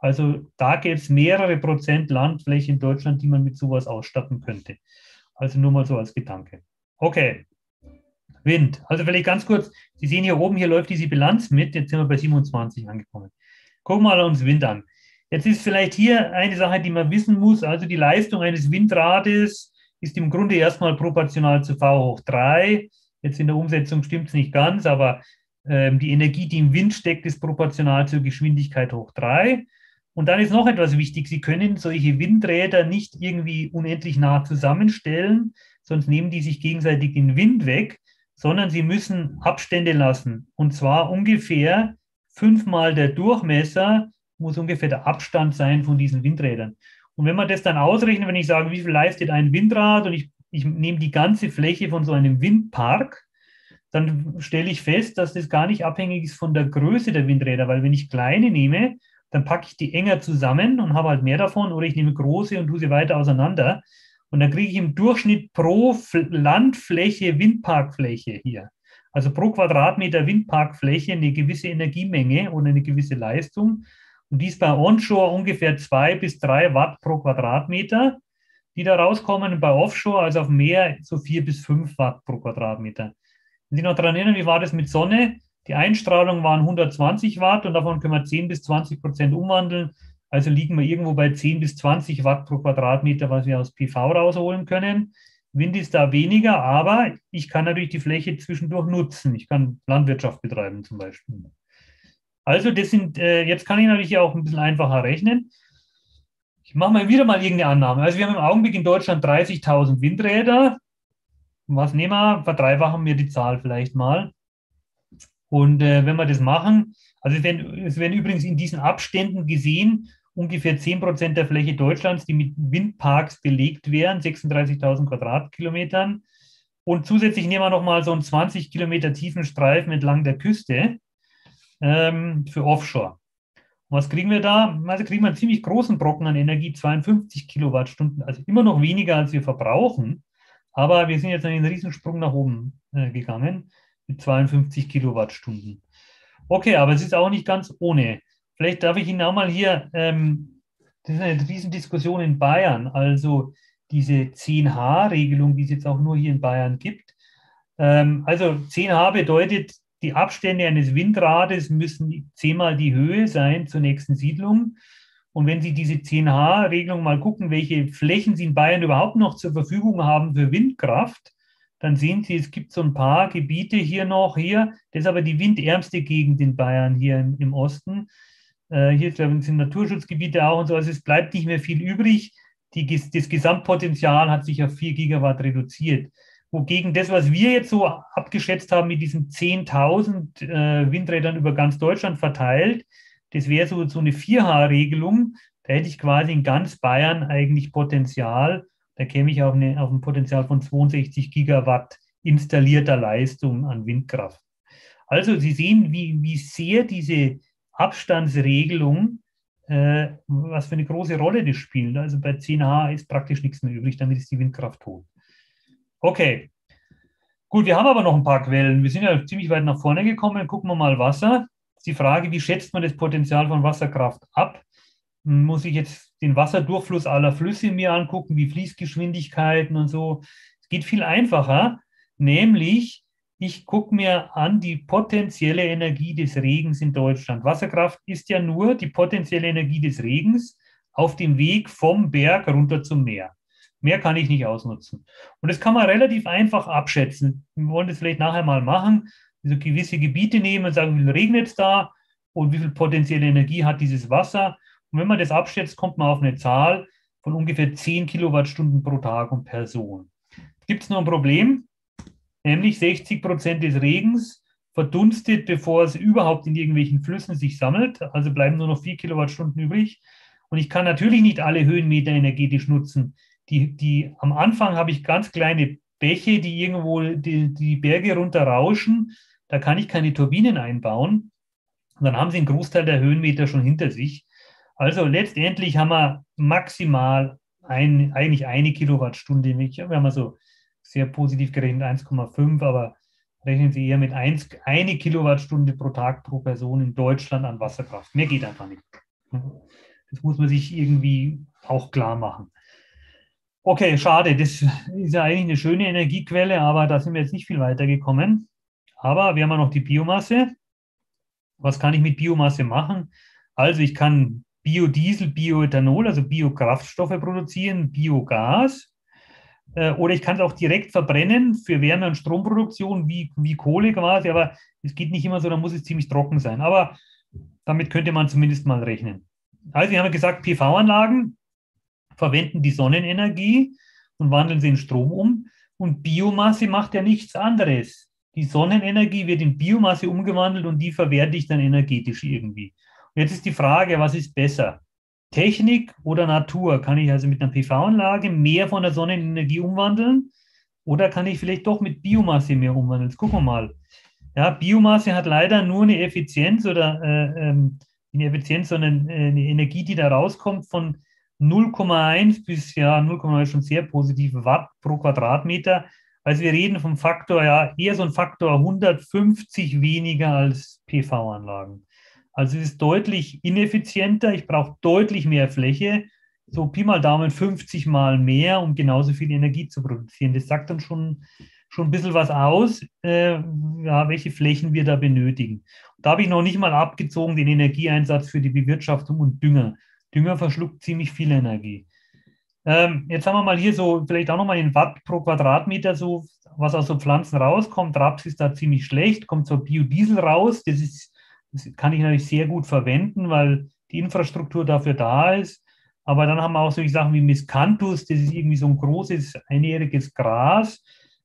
Also da gäbe es mehrere Prozent Landfläche in Deutschland, die man mit sowas ausstatten könnte. Also nur mal so als Gedanke. Okay, Wind. Also vielleicht ganz kurz, Sie sehen hier oben, hier läuft diese Bilanz mit, jetzt sind wir bei siebenundzwanzig angekommen. Gucken wir mal uns Wind an. Jetzt ist vielleicht hier eine Sache, die man wissen muss, also die Leistung eines Windrades ist im Grunde erstmal proportional zu V hoch drei. Jetzt in der Umsetzung stimmt es nicht ganz, aber ähm, die Energie, die im Wind steckt, ist proportional zur Geschwindigkeit hoch drei. Und dann ist noch etwas wichtig, Sie können solche Windräder nicht irgendwie unendlich nah zusammenstellen, sonst nehmen die sich gegenseitig den Wind weg, sondern Sie müssen Abstände lassen. Und zwar ungefähr fünfmal der Durchmesser muss ungefähr der Abstand sein von diesen Windrädern. Und wenn man das dann ausrechnet, wenn ich sage, wie viel leistet ein Windrad und ich, ich nehme die ganze Fläche von so einem Windpark, dann stelle ich fest, dass das gar nicht abhängig ist von der Größe der Windräder, weil wenn ich kleine nehme, dann packe ich die enger zusammen und habe halt mehr davon, oder ich nehme große und tue sie weiter auseinander. Und dann kriege ich im Durchschnitt pro Landfläche Windparkfläche hier, also pro Quadratmeter Windparkfläche eine gewisse Energiemenge oder eine gewisse Leistung. Und die ist bei Onshore ungefähr zwei bis drei Watt pro Quadratmeter, die da rauskommen. Und bei Offshore, also auf dem Meer, so vier bis fünf Watt pro Quadratmeter. Wenn Sie noch daran erinnern, wie war das mit Sonne? Die Einstrahlung waren hundertzwanzig Watt und davon können wir zehn bis zwanzig Prozent umwandeln. Also liegen wir irgendwo bei zehn bis zwanzig Watt pro Quadratmeter, was wir aus P V rausholen können. Wind ist da weniger, aber ich kann natürlich die Fläche zwischendurch nutzen. Ich kann Landwirtschaft betreiben zum Beispiel. Also das sind, äh, jetzt kann ich natürlich auch ein bisschen einfacher rechnen. Ich mache mal wieder mal irgendeine Annahme. Also wir haben im Augenblick in Deutschland dreißigtausend Windräder. Was nehmen wir? Verdreifachen wir die Zahl vielleicht mal. Und äh, wenn wir das machen, also es werden, es werden übrigens in diesen Abständen gesehen, ungefähr zehn Prozent der Fläche Deutschlands, die mit Windparks belegt wären, sechsunddreißigtausend Quadratkilometern. Und zusätzlich nehmen wir nochmal so einen zwanzig Kilometer tiefen Streifen entlang der Küste ähm, für Offshore. Und was kriegen wir da? Also kriegen wir einen ziemlich großen Brocken an Energie, zweiundfünfzig Kilowattstunden, also immer noch weniger, als wir verbrauchen. Aber wir sind jetzt einen Riesensprung nach oben äh, gegangen mit zweiundfünfzig Kilowattstunden. Okay, aber es ist auch nicht ganz ohne. Vielleicht darf ich Ihnen auch mal hier, ähm, das ist eine Riesendiskussion in Bayern, also diese zehn H-Regelung, die es jetzt auch nur hier in Bayern gibt. Ähm, also zehn H bedeutet, die Abstände eines Windrades müssen zehnmal die Höhe sein zur nächsten Siedlung. Und wenn Sie diese zehn H-Regelung mal gucken, welche Flächen Sie in Bayern überhaupt noch zur Verfügung haben für Windkraft, dann sehen Sie, es gibt so ein paar Gebiete hier noch, hier, das ist aber die windärmste Gegend in Bayern, hier im, im Osten. Äh, hier sind Naturschutzgebiete auch und so, also es bleibt nicht mehr viel übrig. Die, das Gesamtpotenzial hat sich auf vier Gigawatt reduziert. Wogegen das, was wir jetzt so abgeschätzt haben mit diesen zehntausend äh, Windrädern über ganz Deutschland verteilt, das wäre so, so eine vier H-Regelung. Da hätte ich quasi in ganz Bayern eigentlich Potenzial. Da käme ich auf, eine, auf ein Potenzial von zweiundsechzig Gigawatt installierter Leistung an Windkraft. Also Sie sehen, wie, wie sehr diese Abstandsregelung, äh, was für eine große Rolle das spielt. Also bei zehn H ist praktisch nichts mehr übrig, damit ist die Windkraft tot. Okay, gut, wir haben aber noch ein paar Quellen. Wir sind ja ziemlich weit nach vorne gekommen. Gucken wir mal Wasser. Das ist die Frage, wie schätzt man das Potenzial von Wasserkraft ab? Muss ich jetzt den Wasserdurchfluss aller Flüsse mir angucken, wie Fließgeschwindigkeiten und so? Es geht viel einfacher, nämlich ich gucke mir an die potenzielle Energie des Regens in Deutschland. Wasserkraft ist ja nur die potenzielle Energie des Regens auf dem Weg vom Berg runter zum Meer. Mehr kann ich nicht ausnutzen. Und das kann man relativ einfach abschätzen. Wir wollen das vielleicht nachher mal machen. Also gewisse Gebiete nehmen und sagen, wie viel regnet es da und wie viel potenzielle Energie hat dieses Wasser. Und wenn man das abschätzt, kommt man auf eine Zahl von ungefähr zehn Kilowattstunden pro Tag und Person. Gibt es noch ein Problem? Nämlich sechzig Prozent des Regens verdunstet, bevor es überhaupt in irgendwelchen Flüssen sich sammelt. Also bleiben nur noch vier Kilowattstunden übrig. Und ich kann natürlich nicht alle Höhenmeter energetisch nutzen. Die, die, am Anfang habe ich ganz kleine Bäche, die irgendwo die, die Berge runter rauschen. Da kann ich keine Turbinen einbauen. Und dann haben sie einen Großteil der Höhenmeter schon hinter sich. Also letztendlich haben wir maximal ein, eigentlich eine Kilowattstunde. Wir haben also sehr positiv gerechnet eins Komma fünf, aber rechnen Sie eher mit eins, eine Kilowattstunde pro Tag pro Person in Deutschland an Wasserkraft. Mehr geht einfach nicht. Das muss man sich irgendwie auch klar machen. Okay, schade, das ist ja eigentlich eine schöne Energiequelle, aber da sind wir jetzt nicht viel weitergekommen. Aber wir haben ja noch die Biomasse. Was kann ich mit Biomasse machen? Also ich kann Biodiesel, Bioethanol, also Biokraftstoffe produzieren, Biogas. Äh, oder ich kann es auch direkt verbrennen für Wärme- und Stromproduktion, wie, wie Kohle quasi. Aber es geht nicht immer so, da muss es ziemlich trocken sein. Aber damit könnte man zumindest mal rechnen. Also wir haben ja gesagt, P V-Anlagen verwenden die Sonnenenergie und wandeln sie in Strom um. Und Biomasse macht ja nichts anderes. Die Sonnenenergie wird in Biomasse umgewandelt und die verwerte ich dann energetisch irgendwie. Und jetzt ist die Frage, was ist besser? Technik oder Natur? Kann ich also mit einer P V-Anlage mehr von der Sonnenenergie umwandeln? Oder kann ich vielleicht doch mit Biomasse mehr umwandeln? Jetzt gucken wir mal. Ja, Biomasse hat leider nur eine Effizienz oder äh, ähm, eine Effizienz, sondern äh, eine Energie, die da rauskommt von null Komma eins bis ja null Komma eins schon sehr positiv Watt pro Quadratmeter. Also wir reden vom Faktor, ja, eher so ein Faktor hundertfünfzig weniger als P V-Anlagen. Also es ist deutlich ineffizienter, ich brauche deutlich mehr Fläche, so Pi mal Daumen fünfzig Mal mehr, um genauso viel Energie zu produzieren. Das sagt dann schon, schon ein bisschen was aus, äh, ja, welche Flächen wir da benötigen. Da habe ich noch nicht mal abgezogen den Energieeinsatz für die Bewirtschaftung und Dünger. Dünger verschluckt ziemlich viel Energie. Ähm, jetzt haben wir mal hier so vielleicht auch nochmal in Watt pro Quadratmeter, so was aus so Pflanzen rauskommt. Raps ist da ziemlich schlecht, kommt so Biodiesel raus. Das ist, das kann ich natürlich sehr gut verwenden, weil die Infrastruktur dafür da ist. Aber dann haben wir auch solche Sachen wie Miscanthus, das ist irgendwie so ein großes einjähriges Gras.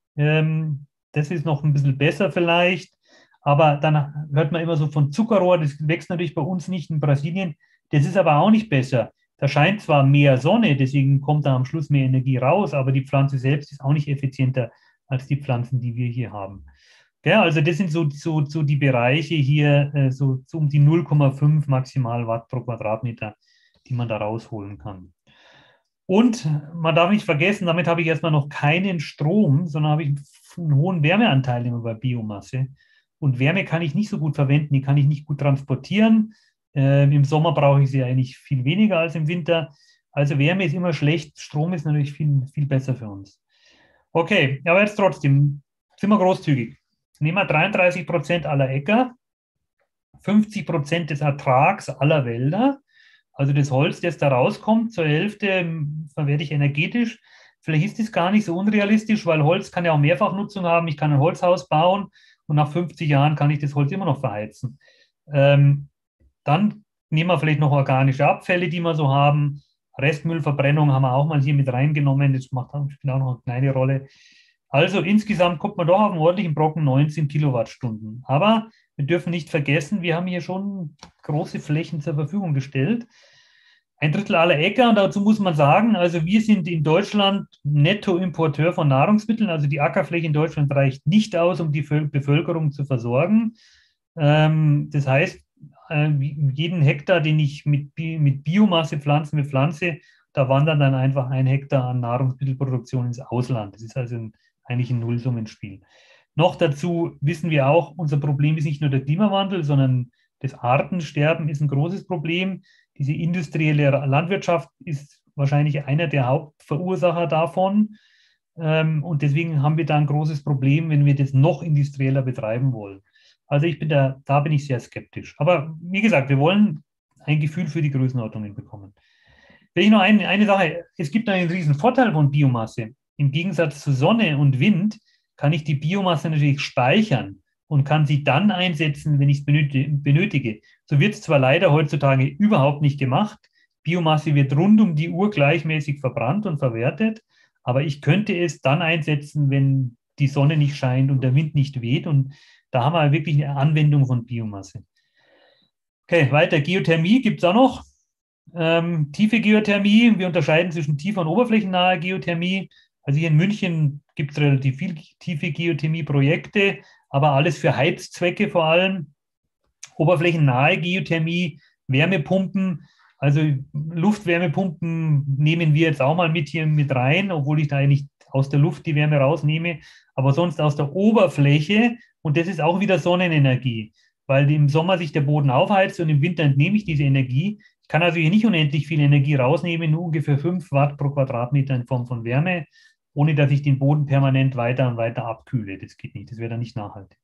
Ähm, das ist noch ein bisschen besser vielleicht. Aber dann hört man immer so von Zuckerrohr, das wächst natürlich bei uns nicht in Brasilien. Das ist aber auch nicht besser. Da scheint zwar mehr Sonne, deswegen kommt da am Schluss mehr Energie raus, aber die Pflanze selbst ist auch nicht effizienter als die Pflanzen, die wir hier haben. Ja, also das sind so, so, so die Bereiche hier, äh, so, so um die null Komma fünf maximal Watt pro Quadratmeter, die man da rausholen kann. Und man darf nicht vergessen, damit habe ich erstmal noch keinen Strom, sondern habe ich einen hohen Wärmeanteil immer bei Biomasse. Und Wärme kann ich nicht so gut verwenden, die kann ich nicht gut transportieren. Ähm, Im Sommer brauche ich sie eigentlich viel weniger als im Winter. Also Wärme ist immer schlecht, Strom ist natürlich viel, viel besser für uns. Okay, aber jetzt trotzdem, sind wir großzügig. Nehmen wir dreiunddreißig Prozent aller Äcker, fünfzig Prozent des Ertrags aller Wälder, also das Holz, das da rauskommt, zur Hälfte verwerte ich energetisch. Vielleicht ist das gar nicht so unrealistisch, weil Holz kann ja auch Mehrfachnutzung haben. Ich kann ein Holzhaus bauen und nach fünfzig Jahren kann ich das Holz immer noch verheizen. Ähm, Dann nehmen wir vielleicht noch organische Abfälle, die wir so haben. Restmüllverbrennung haben wir auch mal hier mit reingenommen. Das macht auch noch eine kleine Rolle. Also insgesamt kommt man doch auf einen ordentlichen Brocken neunzehn Kilowattstunden. Aber wir dürfen nicht vergessen, wir haben hier schon große Flächen zur Verfügung gestellt. Ein Drittel aller Äcker, und dazu muss man sagen, also wir sind in Deutschland Nettoimporteur von Nahrungsmitteln. Also die Ackerfläche in Deutschland reicht nicht aus, um die Bevölkerung zu versorgen. Das heißt, jeden Hektar, den ich mit, mit Biomasse pflanzen bepflanze, da wandert dann einfach ein Hektar an Nahrungsmittelproduktion ins Ausland. Das ist also ein, eigentlich ein Nullsummenspiel. Noch dazu wissen wir auch, unser Problem ist nicht nur der Klimawandel, sondern das Artensterben ist ein großes Problem. Diese industrielle Landwirtschaft ist wahrscheinlich einer der Hauptverursacher davon. Und deswegen haben wir da ein großes Problem, wenn wir das noch industrieller betreiben wollen. Also ich bin da, da bin ich sehr skeptisch. Aber wie gesagt, wir wollen ein Gefühl für die Größenordnungen bekommen. Vielleicht noch eine, eine Sache. Es gibt einen riesen Vorteil von Biomasse. Im Gegensatz zu Sonne und Wind kann ich die Biomasse natürlich speichern und kann sie dann einsetzen, wenn ich es benötige. So wird es zwar leider heutzutage überhaupt nicht gemacht. Biomasse wird rund um die Uhr gleichmäßig verbrannt und verwertet. Aber ich könnte es dann einsetzen, wenn die Sonne nicht scheint und der Wind nicht weht. Und da haben wir wirklich eine Anwendung von Biomasse. Okay, weiter. Geothermie gibt es auch noch. Ähm, tiefe Geothermie. Wir unterscheiden zwischen tiefer und oberflächennaher Geothermie. Also hier in München gibt es relativ viele tiefe Geothermie-Projekte, aber alles für Heizzwecke vor allem. Oberflächennahe Geothermie, Wärmepumpen. Also Luftwärmepumpen nehmen wir jetzt auch mal mit hier mit rein, obwohl ich da eigentlich aus der Luft die Wärme rausnehme, aber sonst aus der Oberfläche. Und das ist auch wieder Sonnenenergie, weil im Sommer sich der Boden aufheizt und im Winter entnehme ich diese Energie. kann also hier nicht unendlich viel Energie rausnehmen, nur ungefähr fünf Watt pro Quadratmeter in Form von Wärme, ohne dass ich den Boden permanent weiter und weiter abkühle. Das geht nicht, das wäre dann nicht nachhaltig.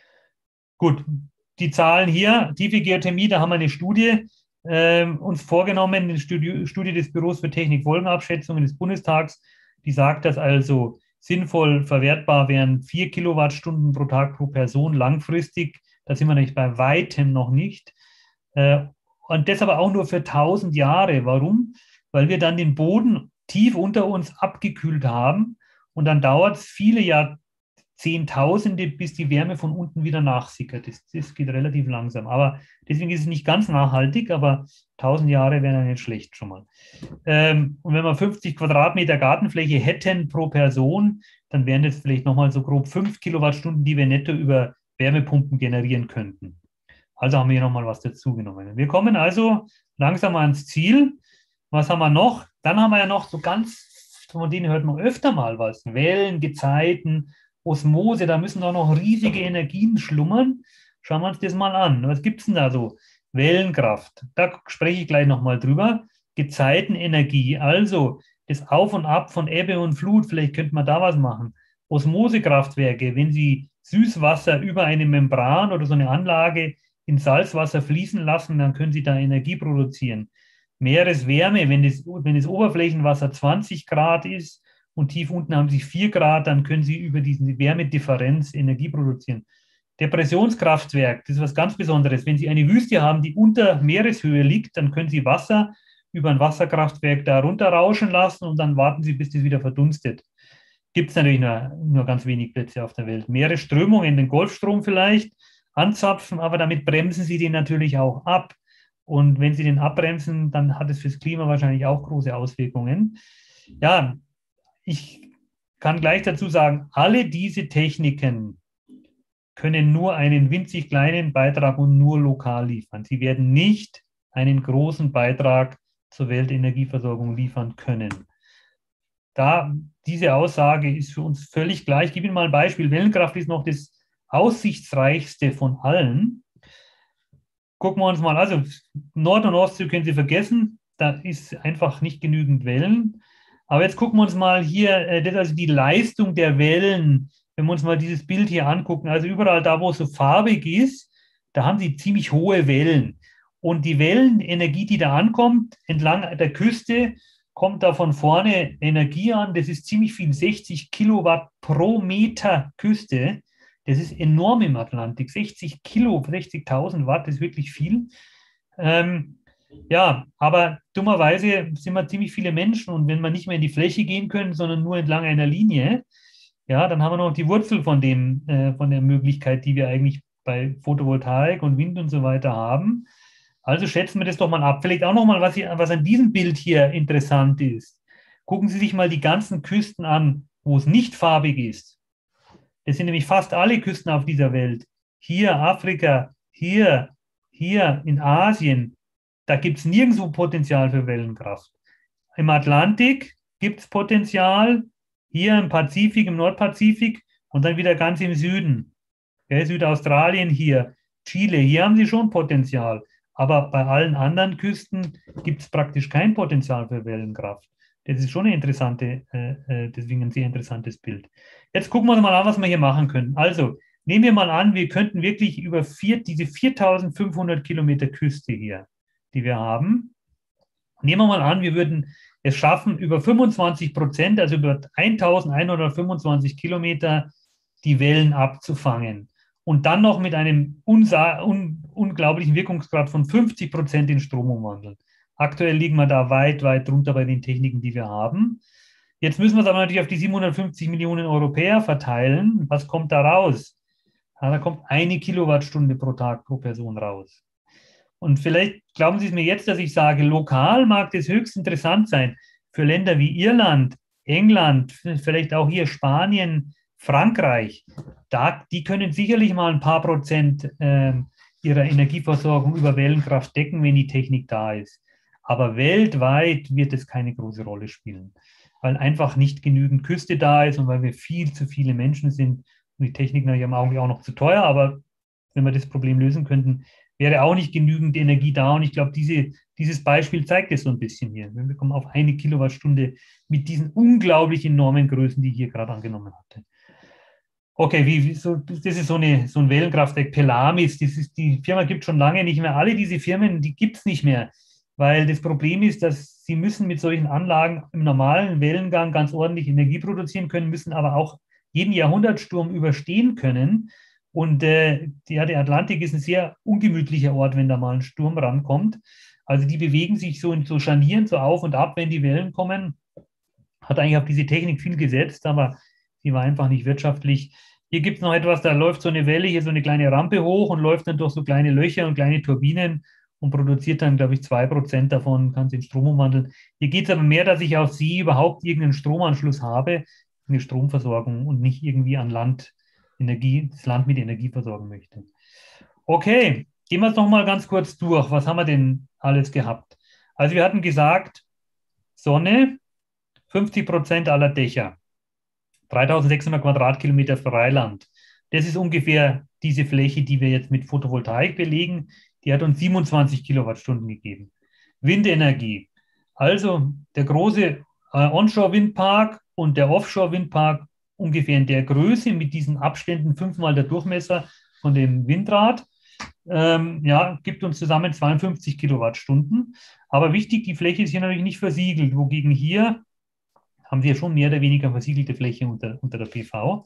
Gut, die Zahlen hier, tiefe Geothermie, da haben wir eine Studie äh, uns vorgenommen, eine Studie, Studie des Büros für Technikfolgenabschätzungen des Bundestags, die sagt, dass also sinnvoll verwertbar wären vier Kilowattstunden pro Tag pro Person langfristig. Da sind wir nämlich bei weitem noch nicht. Äh, und das aber auch nur für tausend Jahre. Warum? Weil wir dann den Boden tief unter uns abgekühlt haben und dann dauert es viele Jahrzehntausende, bis die Wärme von unten wieder nachsickert. Das, das geht relativ langsam. Aber deswegen ist es nicht ganz nachhaltig, aber tausend Jahre wären ja nicht schlecht schon mal. Ähm, und wenn wir fünfzig Quadratmeter Gartenfläche hätten pro Person, dann wären das vielleicht nochmal so grob fünf Kilowattstunden, die wir netto über Wärmepumpen generieren könnten. Also haben wir hier nochmal was dazugenommen. Wir kommen also langsam ans Ziel. Was haben wir noch? Dann haben wir ja noch so ganz, von denen hört man öfter mal was. Wellen, Gezeiten, Osmose, da müssen doch noch riesige Energien schlummern. Schauen wir uns das mal an. Was gibt es denn da so? Wellenkraft, da spreche ich gleich nochmal drüber. Gezeitenenergie, also das Auf und Ab von Ebbe und Flut, vielleicht könnte man da was machen. Osmosekraftwerke, wenn Sie Süßwasser über eine Membran oder so eine Anlage in Salzwasser fließen lassen, dann können Sie da Energie produzieren. Meereswärme, wenn das, wenn das Oberflächenwasser zwanzig Grad ist und tief unten haben Sie vier Grad, dann können Sie über diese Wärmedifferenz Energie produzieren. Depressionskraftwerk, das ist was ganz Besonderes. Wenn Sie eine Wüste haben, die unter Meereshöhe liegt, dann können Sie Wasser über ein Wasserkraftwerk da runterrauschen lassen und dann warten Sie, bis das wieder verdunstet. Gibt es natürlich nur, nur ganz wenig Plätze auf der Welt. Meeresströmungen, den Golfstrom vielleicht anzapfen, aber damit bremsen Sie den natürlich auch ab. Und wenn Sie den abbremsen, dann hat es fürs Klima wahrscheinlich auch große Auswirkungen. Ja, ich kann gleich dazu sagen, alle diese Techniken können nur einen winzig kleinen Beitrag und nur lokal liefern. Sie werden nicht einen großen Beitrag zur Weltenergieversorgung liefern können. Da diese Aussage ist für uns völlig gleich. Ich gebe Ihnen mal ein Beispiel. Wellenkraft ist noch das aussichtsreichste von allen. Gucken wir uns mal, also Nord- und Ostsee können Sie vergessen, da ist einfach nicht genügend Wellen. Aber jetzt gucken wir uns mal hier, das ist also die Leistung der Wellen, wenn wir uns mal dieses Bild hier angucken. Also überall da, wo es so farbig ist, da haben Sie ziemlich hohe Wellen. Und die Wellenenergie, die da ankommt, entlang der Küste, kommt da von vorne Energie an. Das ist ziemlich viel, sechzig Kilowatt pro Meter Küste. Das ist enorm im Atlantik. sechzig Kilo, sechzigtausend Watt, das ist wirklich viel. Ähm, ja, aber dummerweise sind wir ziemlich viele Menschen und wenn wir nicht mehr in die Fläche gehen können, sondern nur entlang einer Linie, ja, dann haben wir noch die Wurzel von, dem, äh, von der Möglichkeit, die wir eigentlich bei Photovoltaik und Wind und so weiter haben. Also schätzen wir das doch mal ab. Vielleicht auch noch mal, was, hier, was an diesem Bild hier interessant ist. Gucken Sie sich mal die ganzen Küsten an, wo es nicht farbig ist. Das sind nämlich fast alle Küsten auf dieser Welt. Hier Afrika, hier, hier in Asien. Da gibt es nirgendwo Potenzial für Wellenkraft. Im Atlantik gibt es Potenzial, hier im Pazifik, im Nordpazifik und dann wieder ganz im Süden. Ja, Südaustralien hier, Chile, hier haben sie schon Potenzial. Aber bei allen anderen Küsten gibt es praktisch kein Potenzial für Wellenkraft. Das ist schon eine interessante, äh, deswegen ein sehr interessantes Bild. Jetzt gucken wir uns mal an, was wir hier machen können. Also nehmen wir mal an, wir könnten wirklich über vier, diese viertausendfünfhundert Kilometer Küste hier, die wir haben, nehmen wir mal an, wir würden es schaffen, über fünfundzwanzig Prozent, also über eintausendeinhundertfünfundzwanzig Kilometer, die Wellen abzufangen. Und dann noch mit einem unsa- un- unglaublichen Wirkungsgrad von fünfzig Prozent in Strom umwandeln. Aktuell liegen wir da weit, weit drunter bei den Techniken, die wir haben. Jetzt müssen wir es aber natürlich auf die siebenhundertfünfzig Millionen Europäer verteilen. Was kommt da raus? Ja, da kommt eine Kilowattstunde pro Tag pro Person raus. Und vielleicht glauben Sie es mir jetzt, dass ich sage, lokal mag das höchst interessant sein für Länder wie Irland, England, vielleicht auch hier Spanien, Frankreich. Da, die können sicherlich mal ein paar Prozent äh, ihrer Energieversorgung über Wellenkraft decken, wenn die Technik da ist. Aber weltweit wird es keine große Rolle spielen, weil einfach nicht genügend Küste da ist und weil wir viel zu viele Menschen sind und die Technik natürlich am Augenblick auch noch zu teuer, aber wenn wir das Problem lösen könnten, wäre auch nicht genügend Energie da. Und ich glaube, diese, dieses Beispiel zeigt es so ein bisschen hier. Wir kommen auf eine Kilowattstunde mit diesen unglaublich enormen Größen, die ich hier gerade angenommen hatte. Okay, wie, wie so, das ist so, eine, so ein Wellenkraftwerk, Pelamis, das ist, die Firma gibt es schon lange nicht mehr. Alle diese Firmen, die gibt es nicht mehr, weil das Problem ist, dass sie müssen mit solchen Anlagen im normalen Wellengang ganz ordentlich Energie produzieren können, müssen aber auch jeden Jahrhundertsturm überstehen können. Und äh, ja, der Atlantik ist ein sehr ungemütlicher Ort, wenn da mal ein Sturm rankommt. Also die bewegen sich so in so Scharnieren, so auf und ab, wenn die Wellen kommen. Hat eigentlich auf diese Technik viel gesetzt, aber die war einfach nicht wirtschaftlich. Hier gibt es noch etwas, da läuft so eine Welle, hier so eine kleine Rampe hoch und läuft dann durch so kleine Löcher und kleine Turbinen und produziert dann, glaube ich, zwei Prozent davon, kann es in Strom umwandeln. Hier geht es aber mehr, dass ich auf See überhaupt irgendeinen Stromanschluss habe, eine Stromversorgung und nicht irgendwie an Land Energie, das Land mit Energie versorgen möchte. Okay, gehen wir es nochmal ganz kurz durch. Was haben wir denn alles gehabt? Also wir hatten gesagt, Sonne, fünfzig Prozent aller Dächer, dreitausendsechshundert Quadratkilometer Freiland. Das ist ungefähr diese Fläche, die wir jetzt mit Photovoltaik belegen. Die hat uns siebenundzwanzig Kilowattstunden gegeben. Windenergie. Also der große äh, Onshore-Windpark und der Offshore-Windpark ungefähr in der Größe mit diesen Abständen fünfmal der Durchmesser von dem Windrad. Ähm, ja, gibt uns zusammen zweiundfünfzig Kilowattstunden. Aber wichtig, die Fläche ist hier natürlich nicht versiegelt, wogegen hier haben wir schon mehr oder weniger versiegelte Fläche unter, unter der P V.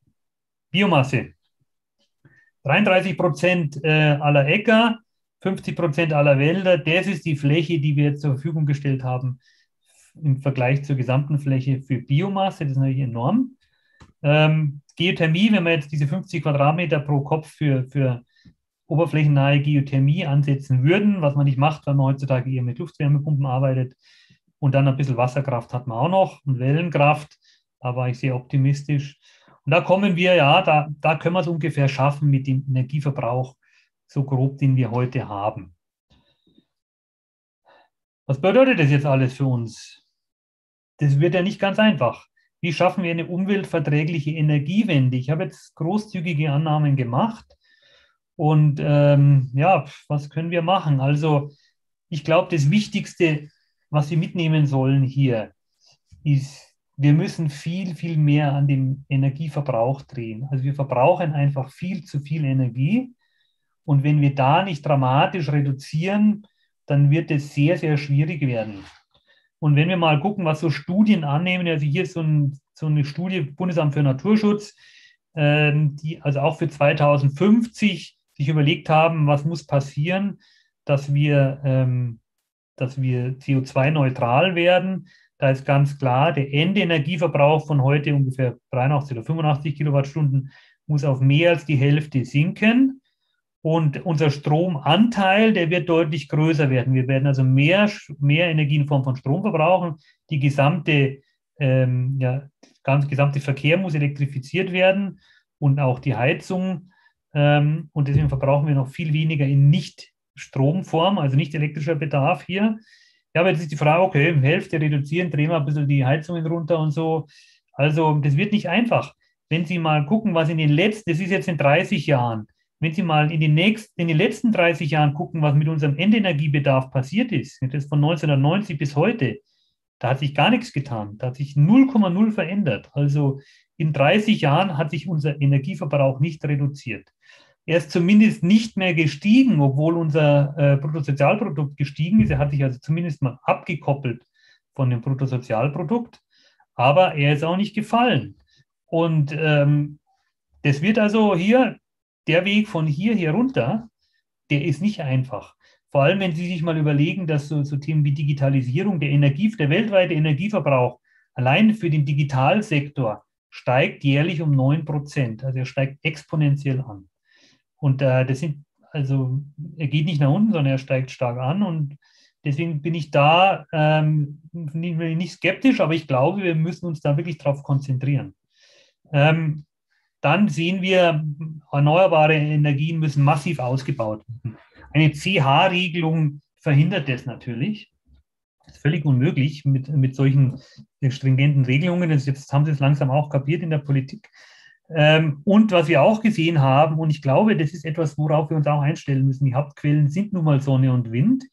Biomasse. dreiunddreißig Prozent äh, aller Äcker, fünfzig Prozent aller Wälder. Das ist die Fläche, die wir jetzt zur Verfügung gestellt haben im Vergleich zur gesamten Fläche für Biomasse. Das ist natürlich enorm. Ähm, Geothermie, wenn wir jetzt diese fünfzig Quadratmeter pro Kopf für, für oberflächennahe Geothermie ansetzen würden, was man nicht macht, weil man heutzutage eher mit Luftwärmepumpen arbeitet, und dann ein bisschen Wasserkraft hat man auch noch und Wellenkraft, da war ich sehr optimistisch. Und da kommen wir, ja, da, da können wir es ungefähr schaffen mit dem Energieverbrauch, so grob, den wir heute haben. Was bedeutet das jetzt alles für uns? Das wird ja nicht ganz einfach. Wie schaffen wir eine umweltverträgliche Energiewende? Ich habe jetzt großzügige Annahmen gemacht. Und ähm, ja, was können wir machen? Also ich glaube, das Wichtigste, was wir mitnehmen sollen hier, ist, wir müssen viel, viel mehr an dem Energieverbrauch drehen. Also wir verbrauchen einfach viel zu viel Energie. Und wenn wir da nicht dramatisch reduzieren, dann wird es sehr, sehr schwierig werden. Und wenn wir mal gucken, was so Studien annehmen, also hier ist so, ein, so eine Studie Bundesamt für Naturschutz, ähm, die also auch für zweitausendfünfzig sich überlegt haben, was muss passieren, dass wir, ähm, dass wir C O zwei neutral werden. Da ist ganz klar, der Endenergieverbrauch von heute ungefähr dreiundachtzig oder fünfundachtzig Kilowattstunden muss auf mehr als die Hälfte sinken. Und unser Stromanteil, der wird deutlich größer werden. Wir werden also mehr, mehr Energie in Form von Strom verbrauchen. Die gesamte, ähm, ja, ganz gesamte Verkehr muss elektrifiziert werden und auch die Heizung. Ähm, und deswegen verbrauchen wir noch viel weniger in Nicht-Stromform, also nicht elektrischer Bedarf hier. Ja, aber jetzt ist die Frage, okay, Hälfte reduzieren, drehen wir ein bisschen die Heizungen runter und so. Also das wird nicht einfach. Wenn Sie mal gucken, was in den letzten, das ist jetzt in dreißig Jahren, wenn Sie mal in den, nächsten, in den letzten dreißig Jahren gucken, was mit unserem Endenergiebedarf passiert ist, das ist von neunzehnhundertneunzig bis heute, da hat sich gar nichts getan. Da hat sich null Komma null verändert. Also in dreißig Jahren hat sich unser Energieverbrauch nicht reduziert. Er ist zumindest nicht mehr gestiegen, obwohl unser äh, Bruttosozialprodukt gestiegen ist. Er hat sich also zumindest mal abgekoppelt von dem Bruttosozialprodukt, aber er ist auch nicht gefallen. Und ähm, das wird also hier, der Weg von hier hier runter, der ist nicht einfach. Vor allem, wenn Sie sich mal überlegen, dass so, so Themen wie Digitalisierung, der Energie, der weltweite Energieverbrauch allein für den Digitalsektor steigt jährlich um neun Prozent. Also er steigt exponentiell an. Und äh, das sind, also er geht nicht nach unten, sondern er steigt stark an. Und deswegen bin ich da ähm, nicht, nicht skeptisch, aber ich glaube, wir müssen uns da wirklich drauf konzentrieren. Ähm, Dann sehen wir, erneuerbare Energien müssen massiv ausgebaut werden. Eine C H-Regelung verhindert das natürlich. Das ist völlig unmöglich mit, mit solchen stringenten Regelungen. Das jetzt haben Sie es langsam auch kapiert in der Politik. Ähm, und was wir auch gesehen haben, und ich glaube, das ist etwas, worauf wir uns auch einstellen müssen, die Hauptquellen sind nun mal Sonne und Wind.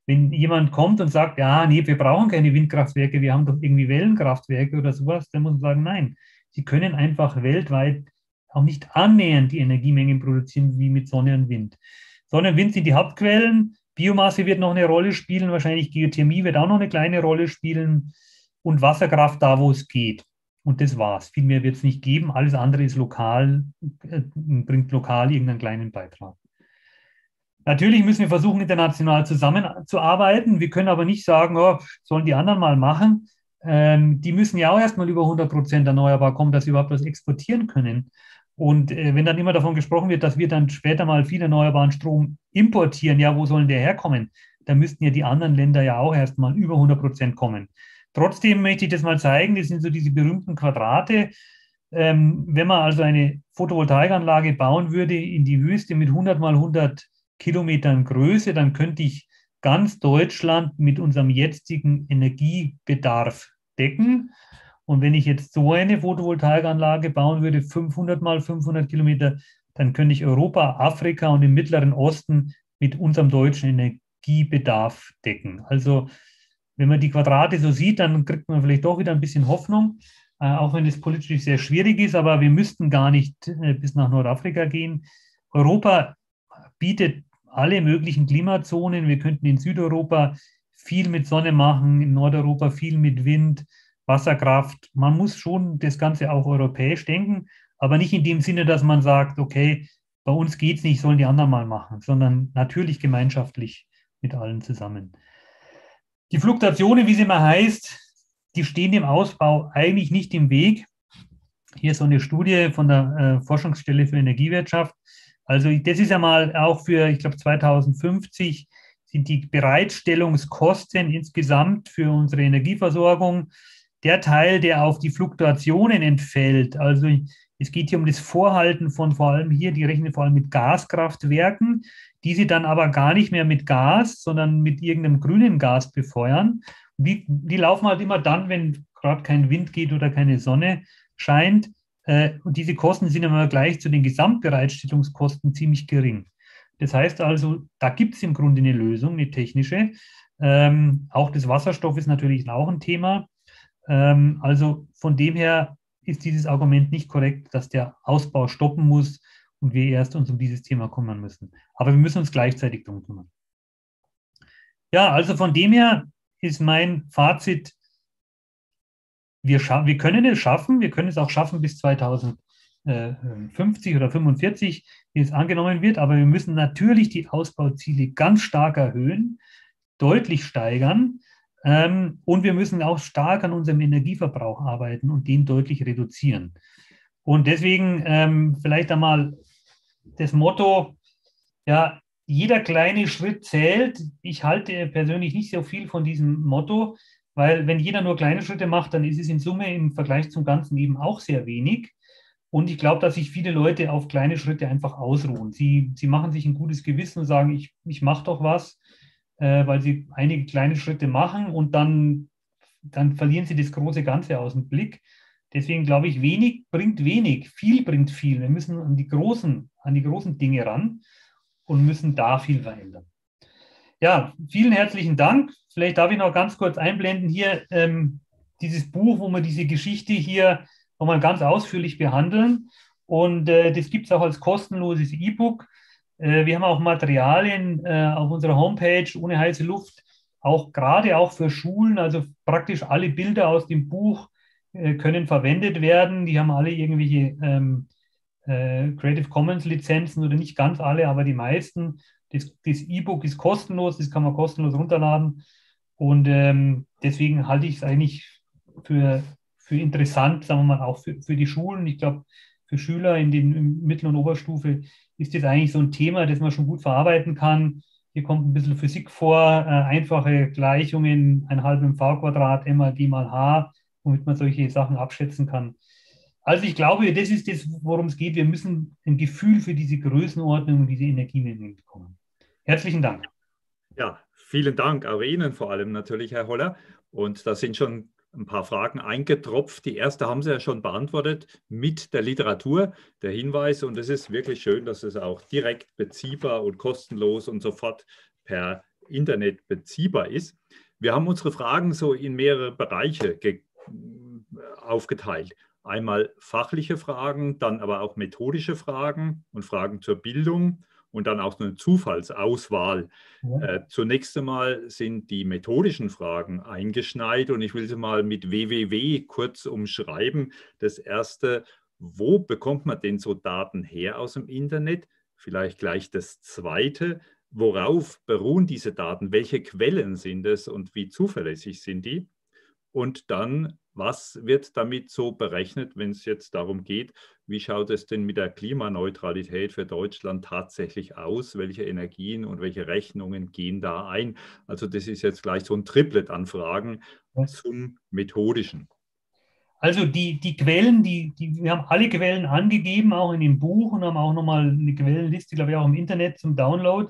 Wenn jemand kommt und sagt, ja, nee, wir brauchen keine Windkraftwerke, wir haben doch irgendwie Wellenkraftwerke oder sowas, dann muss man sagen, nein, sie können einfach weltweit auch nicht annähernd die Energiemengen produzieren wie mit Sonne und Wind. Sonne und Wind sind die Hauptquellen, Biomasse wird noch eine Rolle spielen, wahrscheinlich Geothermie wird auch noch eine kleine Rolle spielen und Wasserkraft da, wo es geht. Und das war's. Viel mehr wird es nicht geben. Alles andere ist lokal, äh, bringt lokal irgendeinen kleinen Beitrag. Natürlich müssen wir versuchen, international zusammenzuarbeiten. Wir können aber nicht sagen, oh, sollen die anderen mal machen. Ähm, die müssen ja auch erstmal über hundert Prozent erneuerbar kommen, dass sie überhaupt was exportieren können. Und äh, wenn dann immer davon gesprochen wird, dass wir dann später mal viel erneuerbaren Strom importieren, ja, wo sollen der herkommen? Da müssten ja die anderen Länder ja auch erstmal über hundert Prozent kommen. Trotzdem möchte ich das mal zeigen, das sind so diese berühmten Quadrate. Ähm, wenn man also eine Photovoltaikanlage bauen würde in die Wüste mit hundert mal hundert Kilometern Größe, dann könnte ich ganz Deutschland mit unserem jetzigen Energiebedarf decken. Und wenn ich jetzt so eine Photovoltaikanlage bauen würde, fünfhundert mal fünfhundert Kilometer, dann könnte ich Europa, Afrika und den Mittleren Osten mit unserem deutschen Energiebedarf decken. Also wenn man die Quadrate so sieht, dann kriegt man vielleicht doch wieder ein bisschen Hoffnung, äh, auch wenn es politisch sehr schwierig ist, aber wir müssten gar nicht äh, bis nach Nordafrika gehen. Europa bietet alle möglichen Klimazonen. Wir könnten in Südeuropa viel mit Sonne machen, in Nordeuropa viel mit Wind, Wasserkraft. Man muss schon das Ganze auch europäisch denken, aber nicht in dem Sinne, dass man sagt, okay, bei uns geht es nicht, sollen die anderen mal machen, sondern natürlich gemeinschaftlich mit allen zusammen. Die Fluktuationen, wie sie mal heißt, die stehen dem Ausbau eigentlich nicht im Weg. Hier ist so eine Studie von der äh, Forschungsstelle für Energiewirtschaft. Also das ist ja mal auch für, ich glaube, zweitausendfünfzig sind die Bereitstellungskosten insgesamt für unsere Energieversorgung der Teil, der auf die Fluktuationen entfällt. Also es geht hier um das Vorhalten von vor allem hier, die rechnen vor allem mit Gaskraftwerken, die sie dann aber gar nicht mehr mit Gas, sondern mit irgendeinem grünen Gas befeuern. Die, die laufen halt immer dann, wenn gerade kein Wind geht oder keine Sonne scheint. Und diese Kosten sind im Vergleich zu den Gesamtbereitstellungskosten ziemlich gering. Das heißt also, da gibt es im Grunde eine Lösung, eine technische. Ähm, auch das Wasserstoff ist natürlich auch ein Thema. Ähm, also von dem her ist dieses Argument nicht korrekt, dass der Ausbau stoppen muss und wir erst uns um dieses Thema kümmern müssen. Aber wir müssen uns gleichzeitig darum kümmern. Ja, also von dem her ist mein Fazit, Wir, wir können es schaffen, wir können es auch schaffen bis zweitausendfünfzig oder fünfundvierzig, wie es angenommen wird, aber wir müssen natürlich die Ausbauziele ganz stark erhöhen, deutlich steigern ähm, und wir müssen auch stark an unserem Energieverbrauch arbeiten und den deutlich reduzieren. Und deswegen ähm, vielleicht einmal das Motto, ja, jeder kleine Schritt zählt. Ich halte persönlich nicht so viel von diesem Motto, weil wenn jeder nur kleine Schritte macht, dann ist es in Summe im Vergleich zum Ganzen eben auch sehr wenig. Und ich glaube, dass sich viele Leute auf kleine Schritte einfach ausruhen. Sie, sie machen sich ein gutes Gewissen und sagen, ich, ich mache doch was, äh, weil sie einige kleine Schritte machen und dann, dann verlieren sie das große Ganze aus dem Blick. Deswegen glaube ich, wenig bringt wenig, viel bringt viel. Wir müssen an die großen, an die großen Dinge ran und müssen da viel verändern. Ja, vielen herzlichen Dank. Vielleicht darf ich noch ganz kurz einblenden hier ähm, dieses Buch, wo wir diese Geschichte hier nochmal ganz ausführlich behandeln. Und äh, das gibt es auch als kostenloses E-Book. Äh, wir haben auch Materialien äh, auf unserer Homepage ohne heiße Luft, auch gerade auch für Schulen. Also praktisch alle Bilder aus dem Buch äh, können verwendet werden. Die haben alle irgendwelche ähm, äh, Creative Commons Lizenzen oder nicht ganz alle, aber die meisten. Das, das E-Book ist kostenlos, das kann man kostenlos runterladen. Und ähm, deswegen halte ich es eigentlich für, für interessant, sagen wir mal, auch für, für die Schulen. Ich glaube, für Schüler in den Mittel- und Oberstufe ist das eigentlich so ein Thema, das man schon gut verarbeiten kann. Hier kommt ein bisschen Physik vor, äh, einfache Gleichungen, ein halb im V-Quadrat, M mal G mal H, womit man solche Sachen abschätzen kann. Also ich glaube, das ist das, worum es geht. Wir müssen ein Gefühl für diese Größenordnung und diese Energiemengen bekommen. Herzlichen Dank. Ja, vielen Dank, auch Ihnen vor allem natürlich, Herr Holler. Und da sind schon ein paar Fragen eingetropft. Die erste haben Sie ja schon beantwortet mit der Literatur, der Hinweis. Und es ist wirklich schön, dass es auch direkt beziehbar und kostenlos und sofort per Internet beziehbar ist. Wir haben unsere Fragen so in mehrere Bereiche aufgeteilt. Einmal fachliche Fragen, dann aber auch methodische Fragen und Fragen zur Bildung und dann auch eine Zufallsauswahl. Ja. Äh, zunächst einmal sind die methodischen Fragen eingeschneit und ich will sie mal mit W W W kurz umschreiben. Das erste, wo bekommt man denn so Daten her aus dem Internet? Vielleicht gleich das zweite, worauf beruhen diese Daten? Welche Quellen sind es und wie zuverlässig sind die? Und dann, was wird damit so berechnet, wenn es jetzt darum geht, wie schaut es denn mit der Klimaneutralität für Deutschland tatsächlich aus? Welche Energien und welche Rechnungen gehen da ein? Also das ist jetzt gleich so ein Triplet an Fragen Ja. zum Methodischen. Also die, die Quellen, die, die, wir haben alle Quellen angegeben, auch in dem Buch und haben auch nochmal eine Quellenliste, glaube ich, auch im Internet zum Download.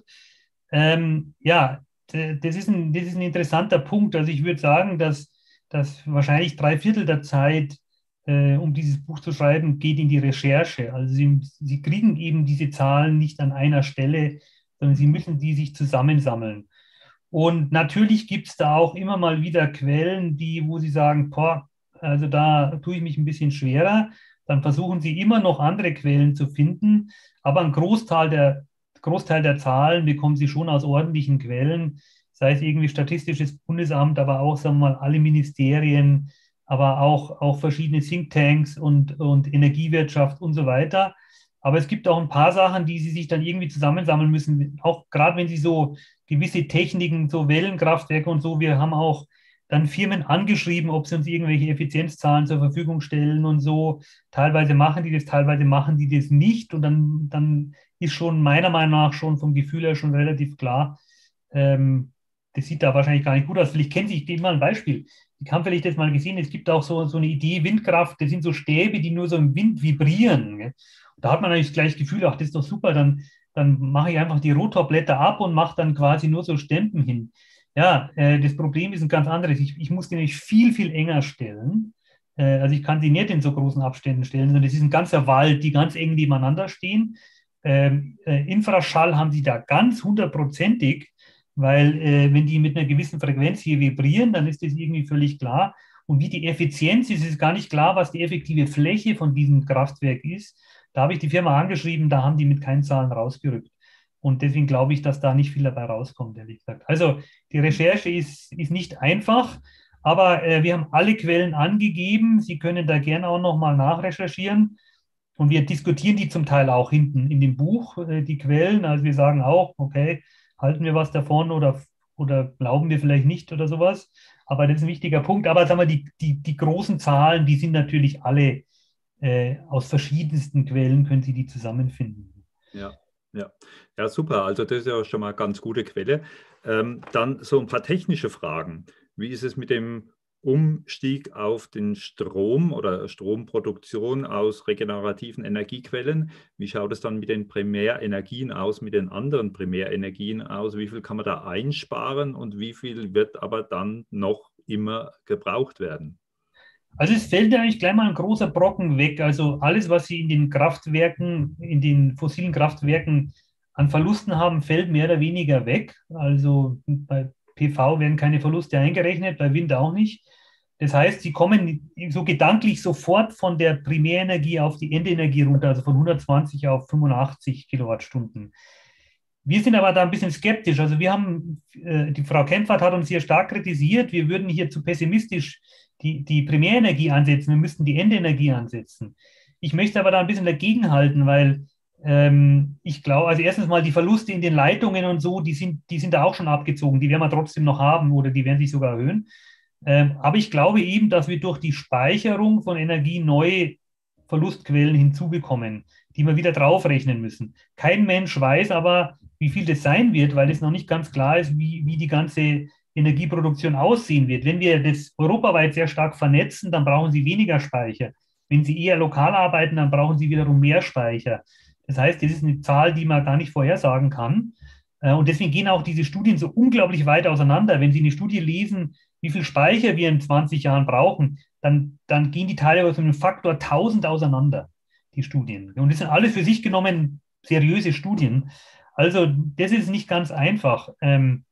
Ähm, ja, das ist, ein, das ist ein interessanter Punkt. Also ich würde sagen, dass, dass wahrscheinlich drei Viertel der Zeit, äh, um dieses Buch zu schreiben, geht in die Recherche. Also Sie, Sie kriegen eben diese Zahlen nicht an einer Stelle, sondern Sie müssen die sich zusammensammeln. Und natürlich gibt es da auch immer mal wieder Quellen, die, wo Sie sagen, boah, also da tue ich mich ein bisschen schwerer. Dann versuchen Sie immer noch andere Quellen zu finden, aber ein Großteil der, Großteil der Zahlen bekommen Sie schon aus ordentlichen Quellen, sei es irgendwie Statistisches Bundesamt, aber auch, sagen wir mal, alle Ministerien, aber auch, auch verschiedene Thinktanks und, und Energiewirtschaft und so weiter. Aber es gibt auch ein paar Sachen, die Sie sich dann irgendwie zusammensammeln müssen, auch gerade wenn Sie so gewisse Techniken, so Wellenkraftwerke und so, wir haben auch dann Firmen angeschrieben, ob sie uns irgendwelche Effizienzzahlen zur Verfügung stellen und so. Teilweise machen die das, teilweise machen die das nicht. Und dann, dann ist schon meiner Meinung nach schon vom Gefühl her schon relativ klar, ähm, das sieht da wahrscheinlich gar nicht gut aus. Vielleicht kennen Sie, ich gebe mal ein Beispiel. Ich habe vielleicht das mal gesehen, es gibt auch so, so eine Idee, Windkraft, das sind so Stäbe, die nur so im Wind vibrieren. Gell? Da hat man eigentlich gleich das Gefühl, ach, das ist doch super, dann, dann mache ich einfach die Rotorblätter ab und mache dann quasi nur so Ständen hin. Ja, äh, das Problem ist ein ganz anderes. Ich, ich muss die nämlich viel, viel enger stellen. Äh, also ich kann die nicht in so großen Abständen stellen, sondern das ist ein ganzer Wald, die ganz eng nebeneinander stehen. Ähm, äh, Infraschall haben sie da ganz hundertprozentig, weil äh, wenn die mit einer gewissen Frequenz hier vibrieren, dann ist das irgendwie völlig klar. Und wie die Effizienz ist, ist gar nicht klar, was die effektive Fläche von diesem Kraftwerk ist. Da habe ich die Firma angeschrieben, da haben die mit keinen Zahlen rausgerückt. Und deswegen glaube ich, dass da nicht viel dabei rauskommt, ehrlich gesagt. Also die Recherche ist, ist nicht einfach, aber äh, wir haben alle Quellen angegeben. Sie können da gerne auch nochmal nachrecherchieren. Und wir diskutieren die zum Teil auch hinten in dem Buch, äh, die Quellen. Also wir sagen auch, okay, halten wir was davon oder, oder glauben wir vielleicht nicht oder sowas. Aber das ist ein wichtiger Punkt. Aber sagen wir, die, die, die großen Zahlen, die sind natürlich alle äh, aus verschiedensten Quellen, können Sie die zusammenfinden. Ja. Ja. Ja, super. Also das ist ja schon mal eine ganz gute Quelle. Ähm, dann so ein paar technische Fragen. Wie ist es mit dem Umstieg auf den Strom oder Stromproduktion aus regenerativen Energiequellen? Wie schaut es dann mit den Primärenergien aus, mit den anderen Primärenergien aus? Wie viel kann man da einsparen und wie viel wird aber dann noch immer gebraucht werden? Also es fällt ja eigentlich gleich mal ein großer Brocken weg. Also alles, was Sie in den Kraftwerken, in den fossilen Kraftwerken an Verlusten haben, fällt mehr oder weniger weg. Also bei P V werden keine Verluste eingerechnet, bei Wind auch nicht. Das heißt, Sie kommen so gedanklich sofort von der Primärenergie auf die Endenergie runter, also von hundertzwanzig auf fünfundachtzig Kilowattstunden. Wir sind aber da ein bisschen skeptisch. Also wir haben, äh, die Frau Kempfert hat uns hier stark kritisiert, wir würden hier zu pessimistisch die, die Primärenergie ansetzen, wir müssten die Endenergie ansetzen. Ich möchte aber da ein bisschen dagegenhalten, weil ähm, ich glaube, also erstens mal die Verluste in den Leitungen und so, die sind, die sind da auch schon abgezogen, die werden wir trotzdem noch haben oder die werden sich sogar erhöhen. Ähm, aber ich glaube eben, dass wir durch die Speicherung von Energie neue Verlustquellen hinzubekommen, die wir wieder draufrechnen müssen. Kein Mensch weiß aber, wie viel das sein wird, weil es noch nicht ganz klar ist, wie, wie die ganze Energieproduktion aussehen wird. Wenn wir das europaweit sehr stark vernetzen, dann brauchen Sie weniger Speicher. Wenn Sie eher lokal arbeiten, dann brauchen Sie wiederum mehr Speicher. Das heißt, das ist eine Zahl, die man gar nicht vorhersagen kann. Und deswegen gehen auch diese Studien so unglaublich weit auseinander. Wenn Sie eine Studie lesen, wie viel Speicher wir in zwanzig Jahren brauchen, dann, dann gehen die teilweise um einen Faktor tausend auseinander, die Studien. Und das sind alle für sich genommen seriöse Studien. Also das ist nicht ganz einfach.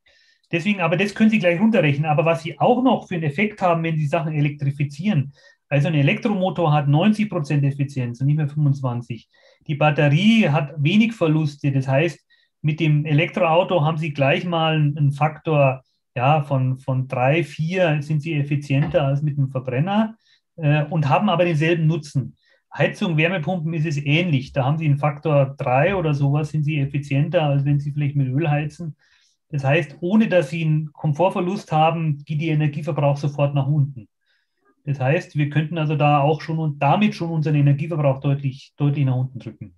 Deswegen, aber das können Sie gleich runterrechnen. Aber was Sie auch noch für einen Effekt haben, wenn Sie Sachen elektrifizieren, also ein Elektromotor hat neunzig Prozent Effizienz und nicht mehr fünfundzwanzig. Die Batterie hat wenig Verluste. Das heißt, mit dem Elektroauto haben Sie gleich mal einen Faktor, ja, von, von drei, vier sind Sie effizienter als mit dem Verbrenner äh, und haben aber denselben Nutzen. Heizung, Wärmepumpen ist es ähnlich. Da haben Sie einen Faktor drei oder sowas, sind Sie effizienter, als wenn Sie vielleicht mit Öl heizen. Das heißt, ohne dass Sie einen Komfortverlust haben, geht Ihr Energieverbrauch sofort nach unten. Das heißt, wir könnten also da auch schon und damit schon unseren Energieverbrauch deutlich, deutlich nach unten drücken.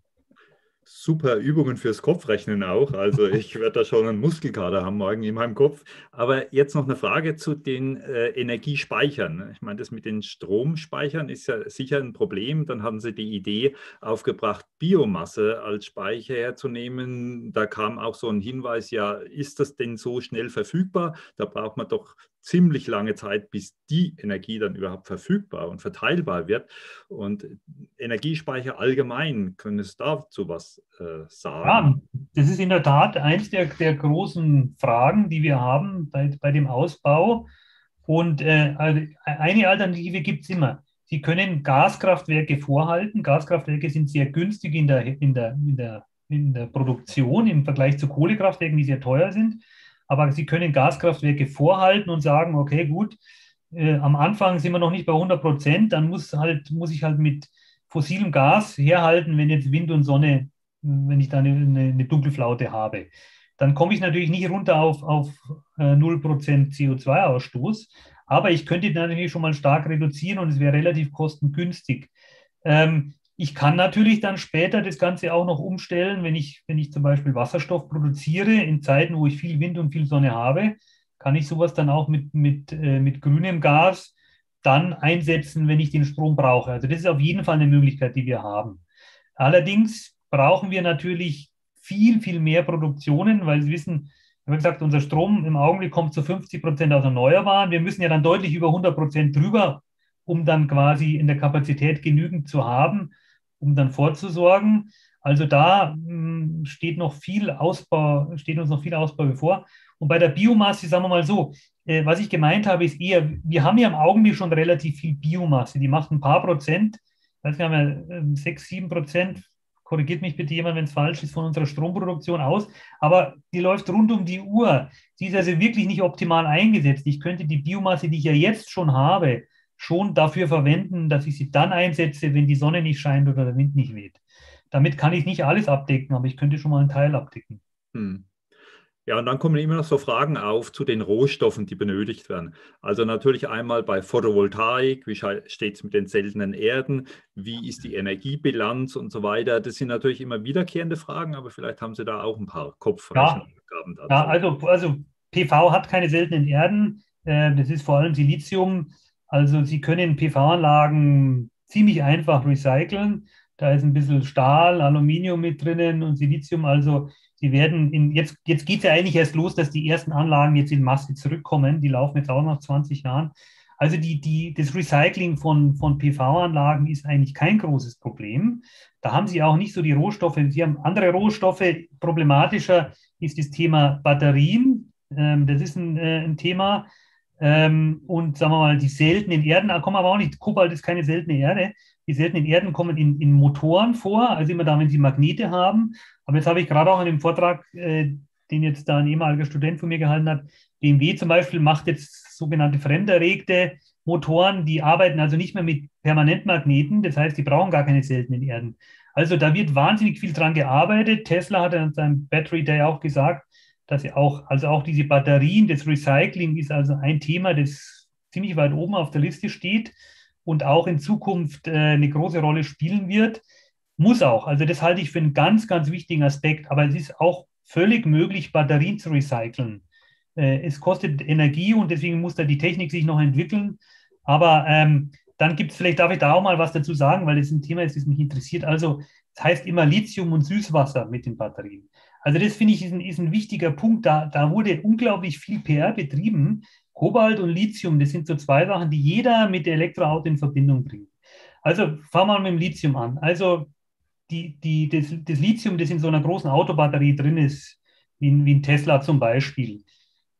Super Übungen fürs Kopfrechnen auch. Also ich werde da schon einen Muskelkater haben morgen in meinem Kopf. Aber jetzt noch eine Frage zu den äh, Energiespeichern. Ich meine, das mit den Stromspeichern ist ja sicher ein Problem. Dann haben Sie die Idee aufgebracht, Biomasse als Speicher herzunehmen. Da kam auch so ein Hinweis, ja, ist das denn so schnell verfügbar? Da braucht man doch ziemlich lange Zeit, bis die Energie dann überhaupt verfügbar und verteilbar wird. Und Energiespeicher allgemein, können es dazu was äh, sagen? Ja, das ist in der Tat eins der, der großen Fragen, die wir haben bei, bei dem Ausbau. Und äh, also eine Alternative gibt es immer. Sie können Gaskraftwerke vorhalten. Gaskraftwerke sind sehr günstig in der, in der, in der, in der Produktion im Vergleich zu Kohlekraftwerken, die sehr teuer sind. Aber Sie können Gaskraftwerke vorhalten und sagen, okay, gut, äh, am Anfang sind wir noch nicht bei hundert Prozent, dann muss, halt, muss ich halt mit fossilem Gas herhalten, wenn jetzt Wind und Sonne, wenn ich da eine, eine Dunkelflaute habe. Dann komme ich natürlich nicht runter auf, auf äh, null Prozent C O zwei Ausstoß, aber ich könnte natürlich schon mal stark reduzieren und es wäre relativ kostengünstig. Ähm, ich kann natürlich dann später das Ganze auch noch umstellen, wenn ich, wenn ich zum Beispiel Wasserstoff produziere in Zeiten, wo ich viel Wind und viel Sonne habe, kann ich sowas dann auch mit, mit, äh, mit grünem Gas dann einsetzen, wenn ich den Strom brauche. Also das ist auf jeden Fall eine Möglichkeit, die wir haben. Allerdings brauchen wir natürlich viel, viel mehr Produktionen, weil Sie wissen, ich habe gesagt, unser Strom im Augenblick kommt zu fünfzig Prozent aus Erneuerbaren. Wir müssen ja dann deutlich über hundert Prozent drüber, um dann quasi in der Kapazität genügend zu haben, um dann vorzusorgen. Also da mh, steht noch viel Ausbau, steht uns noch viel Ausbau bevor. Und bei der Biomasse, sagen wir mal so, äh, was ich gemeint habe, ist eher, wir haben ja im Augenblick schon relativ viel Biomasse. Die macht ein paar Prozent, ich weiß nicht, wir haben ja äh, sechs, sieben Prozent, korrigiert mich bitte jemand, wenn es falsch ist, von unserer Stromproduktion aus, aber die läuft rund um die Uhr. Sie ist also wirklich nicht optimal eingesetzt. Ich könnte die Biomasse, die ich ja jetzt schon habe, schon dafür verwenden, dass ich sie dann einsetze, wenn die Sonne nicht scheint oder der Wind nicht weht. Damit kann ich nicht alles abdecken, aber ich könnte schon mal einen Teil abdecken. Hm. Ja, und dann kommen immer noch so Fragen auf zu den Rohstoffen, die benötigt werden. Also natürlich einmal bei Photovoltaik, wie steht es mit den seltenen Erden, wie ist die Energiebilanz und so weiter. Das sind natürlich immer wiederkehrende Fragen, aber vielleicht haben Sie da auch ein paar Ja, Kopfrechenaufgaben ja, dazu. also, also P V hat keine seltenen Erden. Äh, das ist vor allem Silizium. Also Sie können P V-Anlagen ziemlich einfach recyceln. Da ist ein bisschen Stahl, Aluminium mit drinnen und Silizium. Also Sie werden in, jetzt, jetzt geht es ja eigentlich erst los, dass die ersten Anlagen jetzt in Masse zurückkommen. Die laufen jetzt auch nach zwanzig Jahren. Also die, die, das Recycling von, von P V-Anlagen ist eigentlich kein großes Problem. Da haben Sie auch nicht so die Rohstoffe. Sie haben andere Rohstoffe. Problematischer ist das Thema Batterien. Ähm, das ist ein, äh, ein Thema. Ähm, und sagen wir mal, die seltenen Erden, da kommen aber auch nicht, Kobalt ist keine seltene Erde. Die seltenen Erden kommen in, in Motoren vor, also immer da, wenn sie Magnete haben. Aber jetzt habe ich gerade auch in dem Vortrag, äh, den jetzt da ein ehemaliger Student von mir gehalten hat, B M W zum Beispiel macht jetzt sogenannte fremderregte Motoren, die arbeiten also nicht mehr mit Permanentmagneten, das heißt, die brauchen gar keine seltenen Erden. Also da wird wahnsinnig viel dran gearbeitet. Tesla hat an seinem Battery Day auch gesagt, dass sie auch, also auch diese Batterien, das Recycling ist also ein Thema, das ziemlich weit oben auf der Liste steht und auch in Zukunft äh, eine große Rolle spielen wird. Muss auch. Also das halte ich für einen ganz, ganz wichtigen Aspekt. Aber es ist auch völlig möglich, Batterien zu recyceln. Äh, es kostet Energie und deswegen muss da die Technik sich noch entwickeln. Aber ähm, dann gibt es, vielleicht darf ich da auch mal was dazu sagen, weil es ein Thema ist, das mich interessiert. Also es heißt immer Lithium und Süßwasser mit den Batterien. Also das finde ich ist ein, ist ein wichtiger Punkt. Da, da wurde unglaublich viel P R betrieben. Kobalt und Lithium, das sind so zwei Sachen, die jeder mit Elektroauto in Verbindung bringt. Also fangen wir mal mit dem Lithium an. Also die, die, das, das Lithium, das in so einer großen Autobatterie drin ist, wie, wie ein Tesla zum Beispiel,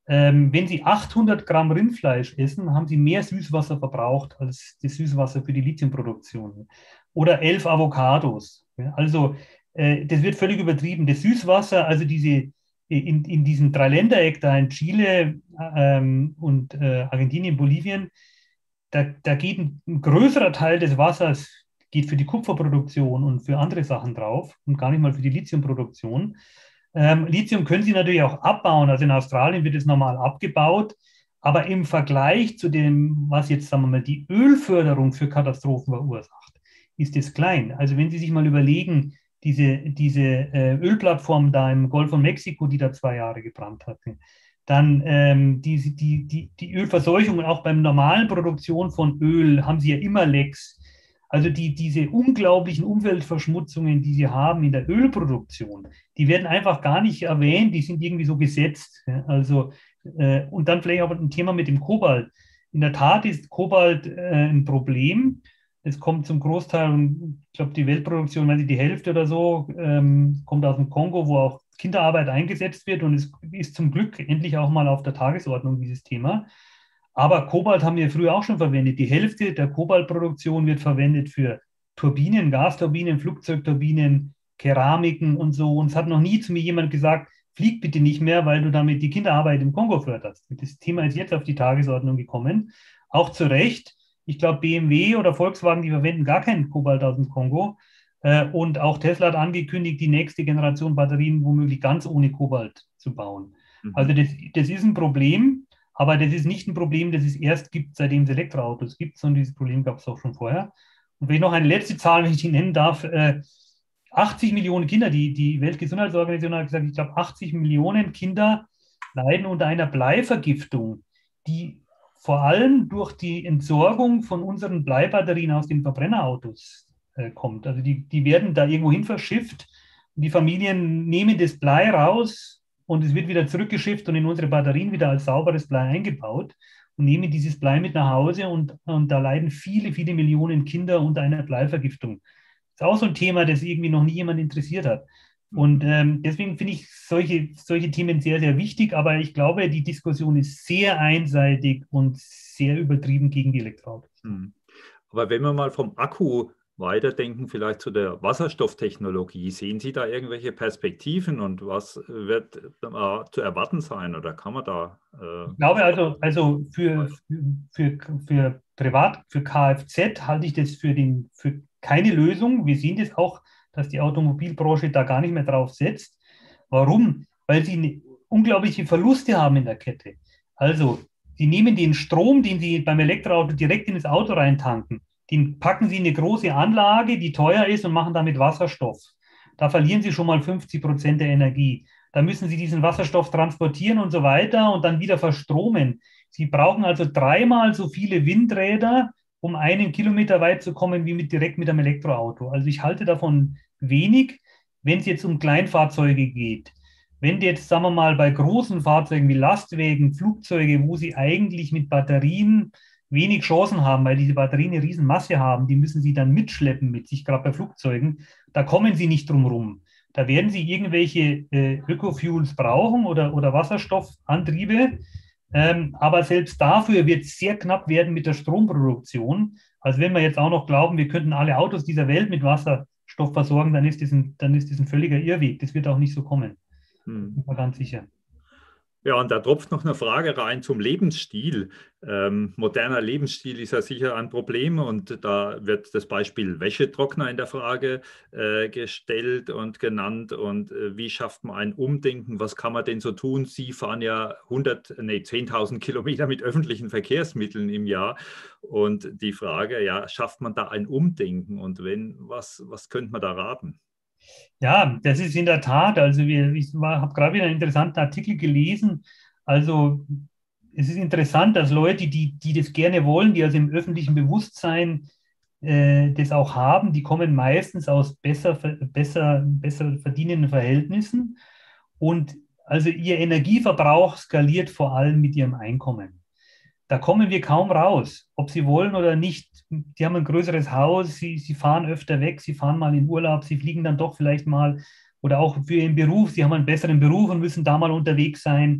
Ähm, wenn Sie achthundert Gramm Rindfleisch essen, haben Sie mehr Süßwasser verbraucht als das Süßwasser für die Lithiumproduktion. Oder elf Avocados. Ja, also äh, das wird völlig übertrieben. Das Süßwasser, also diese in, in diesem Dreiländereck da in Chile ähm, und äh, Argentinien, Bolivien, da, da geht ein, ein größerer Teil des Wassers geht für die Kupferproduktion und für andere Sachen drauf und gar nicht mal für die Lithiumproduktion. Ähm, Lithium können Sie natürlich auch abbauen. Also in Australien wird es normal abgebaut. Aber im Vergleich zu dem, was jetzt, sagen wir mal, die Ölförderung für Katastrophen verursacht, ist es klein. Also wenn Sie sich mal überlegen, diese, diese äh, Ölplattform da im Golf von Mexiko, die da zwei Jahre gebrannt hatte, dann ähm, die, die, die, die Ölverseuchung und auch beim normalen Produktion von Öl haben Sie ja immer Lecks. Also die, diese unglaublichen Umweltverschmutzungen, die sie haben in der Ölproduktion, die werden einfach gar nicht erwähnt, die sind irgendwie so gesetzt. Also, äh, und dann vielleicht auch ein Thema mit dem Kobalt. In der Tat ist Kobalt äh, ein Problem. Es kommt zum Großteil, und ich glaube, die Weltproduktion, wenn sie die Hälfte oder so, ähm, kommt aus dem Kongo, wo auch Kinderarbeit eingesetzt wird. Und es ist zum Glück endlich auch mal auf der Tagesordnung, dieses Thema. Aber Kobalt haben wir früher auch schon verwendet. Die Hälfte der Kobaltproduktion wird verwendet für Turbinen, Gasturbinen, Flugzeugturbinen, Keramiken und so. Und es hat noch nie zu mir jemand gesagt, flieg bitte nicht mehr, weil du damit die Kinderarbeit im Kongo förderst. Das Thema ist jetzt auf die Tagesordnung gekommen. Auch zu Recht. Ich glaube, B M W oder Volkswagen, die verwenden gar keinen Kobalt aus dem Kongo. Und auch Tesla hat angekündigt, die nächste Generation Batterien womöglich ganz ohne Kobalt zu bauen. Mhm. Also das, das ist ein Problem. Aber das ist nicht ein Problem, das es erst gibt, seitdem es Elektroautos gibt, sondern dieses Problem gab es auch schon vorher. Und wenn ich noch eine letzte Zahl, wenn ich die nennen darf, äh, achtzig Millionen Kinder, die, die Weltgesundheitsorganisation hat gesagt, ich glaube, achtzig Millionen Kinder leiden unter einer Bleivergiftung, die vor allem durch die Entsorgung von unseren Bleibatterien aus den Verbrennerautos äh, kommt. Also die, die werden da irgendwo hin verschifft und die Familien nehmen das Blei raus, und es wird wieder zurückgeschifft und in unsere Batterien wieder als sauberes Blei eingebaut und nehmen dieses Blei mit nach Hause und, und da leiden viele, viele Millionen Kinder unter einer Bleivergiftung. Das ist auch so ein Thema, das irgendwie noch nie jemand interessiert hat. Und ähm, deswegen finde ich solche, solche Themen sehr, sehr wichtig, aber ich glaube, die Diskussion ist sehr einseitig und sehr übertrieben gegen die Elektroautos. Aber wenn wir mal vom Akku weiterdenken, vielleicht zu der Wasserstofftechnologie. Sehen Sie da irgendwelche Perspektiven und was wird äh, zu erwarten sein oder kann man da? Äh ich glaube also, also für, für, für Privat, für Kfz halte ich das für, den, für keine Lösung. Wir sehen das auch, dass die Automobilbranche da gar nicht mehr drauf setzt. Warum? Weil sie eine unglaubliche Verluste haben in der Kette. Also, sie nehmen den Strom, den sie beim Elektroauto direkt in das Auto reintanken, den packen sie in eine große Anlage, die teuer ist, und machen damit Wasserstoff. Da verlieren sie schon mal fünfzig Prozent der Energie. Da müssen sie diesen Wasserstoff transportieren und so weiter und dann wieder verstromen. Sie brauchen also dreimal so viele Windräder, um einen Kilometer weit zu kommen, wie mit, direkt mit einem Elektroauto. Also ich halte davon wenig, wenn es jetzt um Kleinfahrzeuge geht. Wenn jetzt, sagen wir mal, bei großen Fahrzeugen wie Lastwagen, Flugzeuge, wo sie eigentlich mit Batterien wenig Chancen haben, weil diese Batterien eine riesen Masse haben, die müssen sie dann mitschleppen mit sich, gerade bei Flugzeugen, da kommen sie nicht drum rum. Da werden sie irgendwelche äh, Ökofuels brauchen oder, oder Wasserstoffantriebe, ähm, aber selbst dafür wird es sehr knapp werden mit der Stromproduktion. Also wenn wir jetzt auch noch glauben, wir könnten alle Autos dieser Welt mit Wasserstoff versorgen, dann ist das ein, dann ist das ein völliger Irrweg. Das wird auch nicht so kommen. Hm. Bin mir ganz sicher. Ja, und da tropft noch eine Frage rein zum Lebensstil. Ähm, moderner Lebensstil ist ja sicher ein Problem und da wird das Beispiel Wäschetrockner in der Frage äh, gestellt und genannt. Und äh, wie schafft man ein Umdenken? Was kann man denn so tun? Sie fahren ja hundert, nee, zehntausend Kilometer mit öffentlichen Verkehrsmitteln im Jahr. Und die Frage, ja, schafft man da ein Umdenken? Und wenn, was, was könnte man da raten? Ja, das ist in der Tat, also wir, ich habe gerade wieder einen interessanten Artikel gelesen. Also es ist interessant, dass Leute, die, die das gerne wollen, die also im öffentlichen Bewusstsein äh, das auch haben, die kommen meistens aus besser, besser, besser verdienenden Verhältnissen. Und also ihr Energieverbrauch skaliert vor allem mit ihrem Einkommen. Da kommen wir kaum raus, ob sie wollen oder nicht. Die haben ein größeres Haus, sie, sie fahren öfter weg, sie fahren mal in Urlaub, sie fliegen dann doch vielleicht mal oder auch für ihren Beruf, sie haben einen besseren Beruf und müssen da mal unterwegs sein.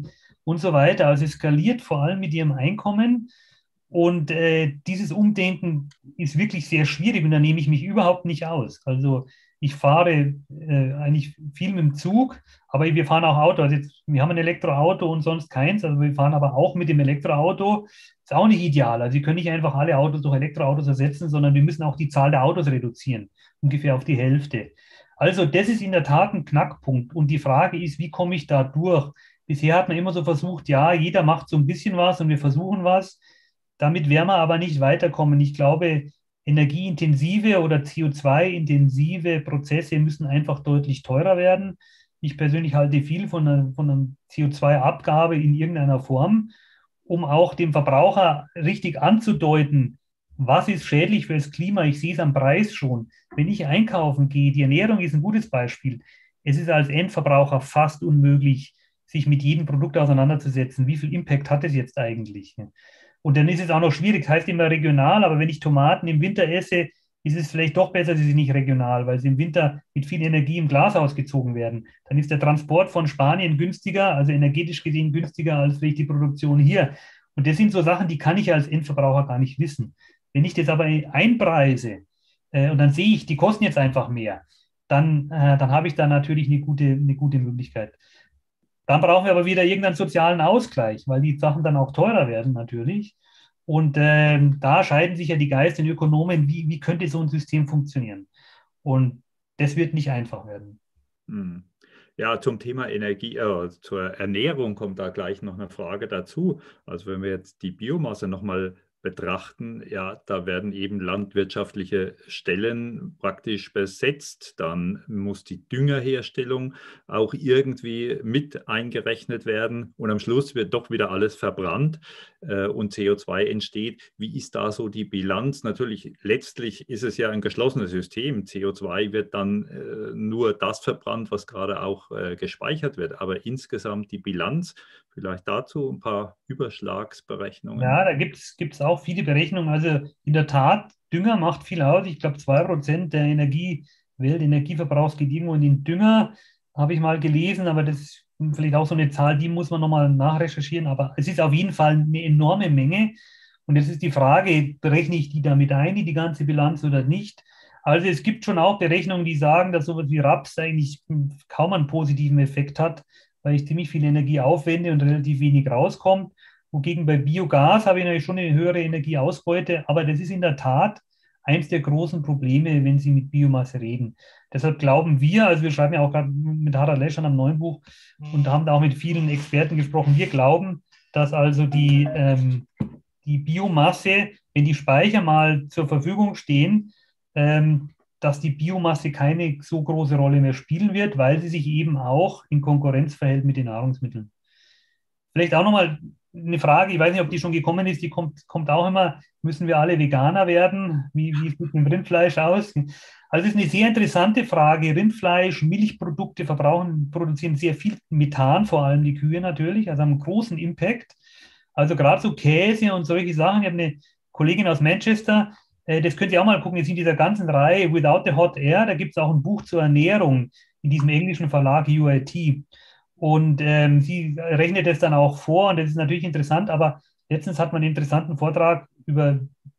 und so weiter. Also es skaliert vor allem mit ihrem Einkommen. Und äh, dieses Umdenken ist wirklich sehr schwierig und da nehme ich mich überhaupt nicht aus. Also ich fahre äh, eigentlich viel mit dem Zug, aber wir fahren auch Auto. Also jetzt, wir haben ein Elektroauto und sonst keins. Also wir fahren aber auch mit dem Elektroauto. Ist auch nicht ideal. Also wir können nicht einfach alle Autos durch Elektroautos ersetzen, sondern wir müssen auch die Zahl der Autos reduzieren, ungefähr auf die Hälfte. Also das ist in der Tat ein Knackpunkt. Und die Frage ist, wie komme ich da durch? Bisher hat man immer so versucht, ja, jeder macht so ein bisschen was und wir versuchen was. Damit werden wir aber nicht weiterkommen. Ich glaube, energieintensive oder C O zwei intensive Prozesse müssen einfach deutlich teurer werden. Ich persönlich halte viel von einer, von einer C O zwei Abgabe in irgendeiner Form, um auch dem Verbraucher richtig anzudeuten, was ist schädlich für das Klima. Ich sehe es am Preis schon. Wenn ich einkaufen gehe, die Ernährung ist ein gutes Beispiel. Es ist als Endverbraucher fast unmöglich, sich mit jedem Produkt auseinanderzusetzen. Wie viel Impact hat es jetzt eigentlich? Und dann ist es auch noch schwierig, das heißt immer regional, aber wenn ich Tomaten im Winter esse, ist es vielleicht doch besser, sie sind nicht regional, weil sie im Winter mit viel Energie im Glas ausgezogen werden. Dann ist der Transport von Spanien günstiger, also energetisch gesehen günstiger als vielleicht die Produktion hier. Und das sind so Sachen, die kann ich als Endverbraucher gar nicht wissen. Wenn ich das aber einpreise äh, und dann sehe ich, die kosten jetzt einfach mehr, dann, äh, dann habe ich da natürlich eine gute, eine gute Möglichkeit. Dann brauchen wir aber wieder irgendeinen sozialen Ausgleich, weil die Sachen dann auch teurer werden natürlich. Und ähm, da scheiden sich ja die Geister und Ökonomen, wie, wie könnte so ein System funktionieren? Und das wird nicht einfach werden. Hm. Ja, zum Thema Energie, äh, zur Ernährung kommt da gleich noch eine Frage dazu. Also wenn wir jetzt die Biomasse nochmal betrachten, ja, da werden eben landwirtschaftliche Stellen praktisch besetzt. Dann muss die Düngerherstellung auch irgendwie mit eingerechnet werden und am Schluss wird doch wieder alles verbrannt äh, und C O zwei entsteht. Wie ist da so die Bilanz? Natürlich, letztlich ist es ja ein geschlossenes System. C O zwei wird dann äh, nur das verbrannt, was gerade auch äh, gespeichert wird. Aber insgesamt die Bilanz, vielleicht dazu ein paar Überschlagsberechnungen. Ja, da gibt es auch viele Berechnungen. Also in der Tat, Dünger macht viel aus. Ich glaube, zwei Prozent der Energie, Weltenergieverbrauchs geht irgendwo in den Dünger, habe ich mal gelesen, aber das ist vielleicht auch so eine Zahl, die muss man nochmal nachrecherchieren. Aber es ist auf jeden Fall eine enorme Menge. Und jetzt ist die Frage, berechne ich die damit ein, in die ganze Bilanz oder nicht? Also es gibt schon auch Berechnungen, die sagen, dass sowas wie Raps eigentlich kaum einen positiven Effekt hat, weil ich ziemlich viel Energie aufwende und relativ wenig rauskommt. Wogegen bei Biogas habe ich natürlich schon eine höhere Energieausbeute, aber das ist in der Tat eines der großen Probleme, wenn Sie mit Biomasse reden. Deshalb glauben wir, also wir schreiben ja auch gerade mit Harald Lesch an einem neuen Buch und haben da auch mit vielen Experten gesprochen, wir glauben, dass also die, ähm, die Biomasse, wenn die Speicher mal zur Verfügung stehen, ähm, dass die Biomasse keine so große Rolle mehr spielen wird, weil sie sich eben auch in Konkurrenz verhält mit den Nahrungsmitteln. Vielleicht auch nochmal eine Frage, ich weiß nicht, ob die schon gekommen ist, die kommt, kommt auch immer, müssen wir alle Veganer werden? Wie, wie sieht es mit dem Rindfleisch aus? Also es ist eine sehr interessante Frage. Rindfleisch, Milchprodukte verbrauchen, produzieren sehr viel Methan, vor allem die Kühe natürlich, also haben einen großen Impact. Also gerade so Käse und solche Sachen. Ich habe eine Kollegin aus Manchester, äh, das könnt ihr auch mal gucken, jetzt in dieser ganzen Reihe Without the Hot Air, da gibt es auch ein Buch zur Ernährung in diesem englischen Verlag U I T. Und ähm, sie rechnet es dann auch vor und das ist natürlich interessant, aber letztens hat man einen interessanten Vortrag über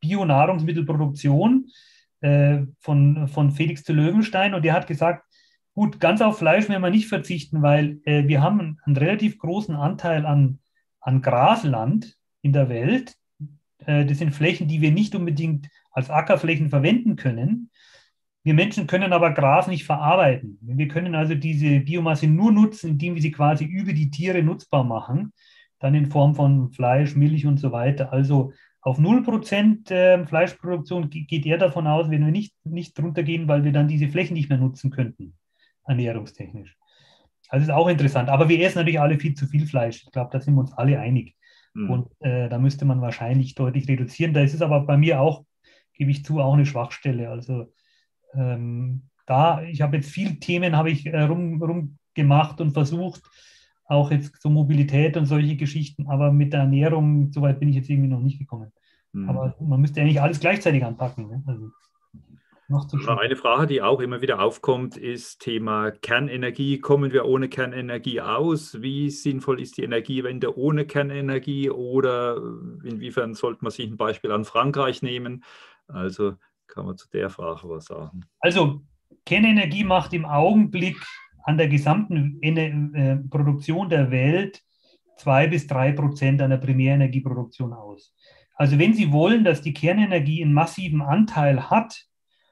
Bio-Nahrungsmittelproduktion äh, von, von Felix zu Löwenstein und der hat gesagt, gut, ganz auf Fleisch werden wir nicht verzichten, weil äh, wir haben einen, einen relativ großen Anteil an, an Grasland in der Welt. Äh, das sind Flächen, die wir nicht unbedingt als Ackerflächen verwenden können. Wir Menschen können aber Gras nicht verarbeiten. Wir können also diese Biomasse nur nutzen, indem wir sie quasi über die Tiere nutzbar machen, dann in Form von Fleisch, Milch und so weiter. Also auf null Prozent Fleischproduktion geht er davon aus, wenn wir nicht, nicht drunter gehen, weil wir dann diese Flächen nicht mehr nutzen könnten, ernährungstechnisch. Also ist auch interessant. Aber wir essen natürlich alle viel zu viel Fleisch. Ich glaube, da sind wir uns alle einig. Mhm. Und äh, da müsste man wahrscheinlich deutlich reduzieren. Da ist es aber bei mir auch, gebe ich zu, auch eine Schwachstelle. Also Ähm, da, ich habe jetzt viele Themen habe ich äh, rum, rum gemacht und versucht, auch jetzt so Mobilität und solche Geschichten, aber mit der Ernährung, soweit bin ich jetzt irgendwie noch nicht gekommen. Mhm. Aber man müsste eigentlich alles gleichzeitig anpacken. Ne? Also. noch zu schwierig. Eine Frage, die auch immer wieder aufkommt, ist Thema Kernenergie. Kommen wir ohne Kernenergie aus? Wie sinnvoll ist die Energiewende ohne Kernenergie? Oder inwiefern sollte man sich ein Beispiel an Frankreich nehmen? Also kann man zu der Frage was sagen. Also Kernenergie macht im Augenblick an der gesamten Ener- äh, Produktion der Welt zwei bis drei Prozent an der Primärenergieproduktion aus. Also wenn Sie wollen, dass die Kernenergie einen massiven Anteil hat,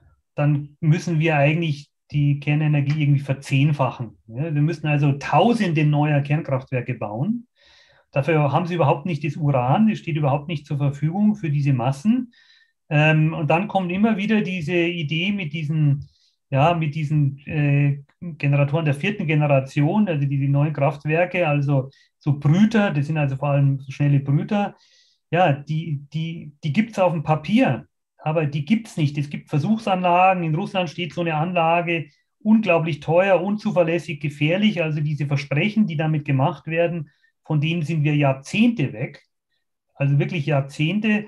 dann müssen wir eigentlich die Kernenergie irgendwie verzehnfachen. Ja, wir müssen also tausende neuer Kernkraftwerke bauen. Dafür haben sie überhaupt nicht das Uran, das steht überhaupt nicht zur Verfügung für diese Massen. Ähm, und dann kommt immer wieder diese Idee mit diesen, ja, mit diesen äh, Generatoren der vierten Generation, also diese neuen Kraftwerke, also so Brüter, das sind also vor allem so schnelle Brüter. Ja, die, die, die gibt es auf dem Papier, aber die gibt es nicht. Es gibt Versuchsanlagen. In Russland steht so eine Anlage, unglaublich teuer, unzuverlässig, gefährlich. Also diese Versprechen, die damit gemacht werden, von denen sind wir Jahrzehnte weg. Also wirklich Jahrzehnte.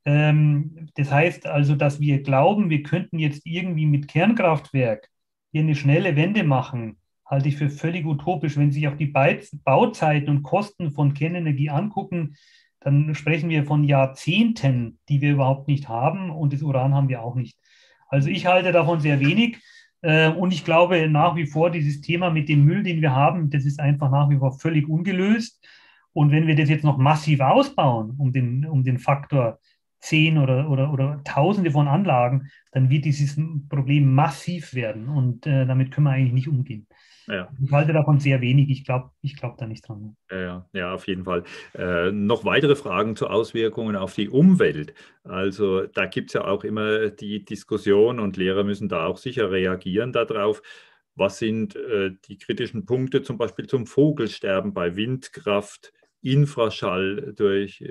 Ähm, das heißt also, dass wir glauben, wir könnten jetzt irgendwie mit Kernkraftwerk hier eine schnelle Wende machen, halte ich für völlig utopisch. Wenn Sie sich auch die Bauzeiten und Kosten von Kernenergie angucken, dann sprechen wir von Jahrzehnten, die wir überhaupt nicht haben, und das Uran haben wir auch nicht. Also ich halte davon sehr wenig, äh, und ich glaube nach wie vor, dieses Thema mit dem Müll, den wir haben, das ist einfach nach wie vor völlig ungelöst. Und wenn wir das jetzt noch massiv ausbauen, um den, um den Faktor zehn oder, oder, oder Tausende von Anlagen, dann wird dieses Problem massiv werden, und äh, damit können wir eigentlich nicht umgehen. Ja. Ich halte davon sehr wenig. Ich glaube ich glaub da nicht dran. Ja, ja, auf jeden Fall. Äh, noch weitere Fragen zu Auswirkungen auf die Umwelt. Also da gibt es ja auch immer die Diskussion, und Lehrer müssen da auch sicher reagieren darauf. Was sind äh, die kritischen Punkte zum Beispiel zum Vogelsterben bei Windkraft, Infraschall durch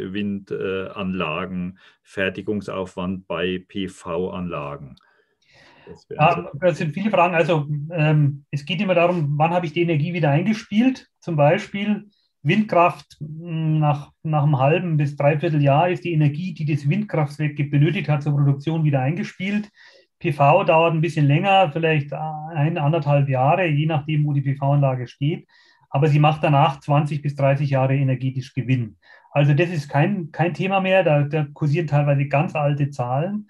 Windanlagen, Fertigungsaufwand bei P V-Anlagen? Das wären so. Ja, das sind viele Fragen. Also ähm, es geht immer darum, wann habe ich die Energie wieder eingespielt? Zum Beispiel Windkraft, mh, nach, nach einem halben bis dreiviertel Jahr ist die Energie, die das Windkraftwerk benötigt hat zur Produktion, wieder eingespielt. P V dauert ein bisschen länger, vielleicht ein, anderthalb Jahre, je nachdem, wo die P V-Anlage steht. Aber sie macht danach zwanzig bis dreißig Jahre energetisch Gewinn. Also das ist kein, kein Thema mehr. Da, da kursieren teilweise ganz alte Zahlen.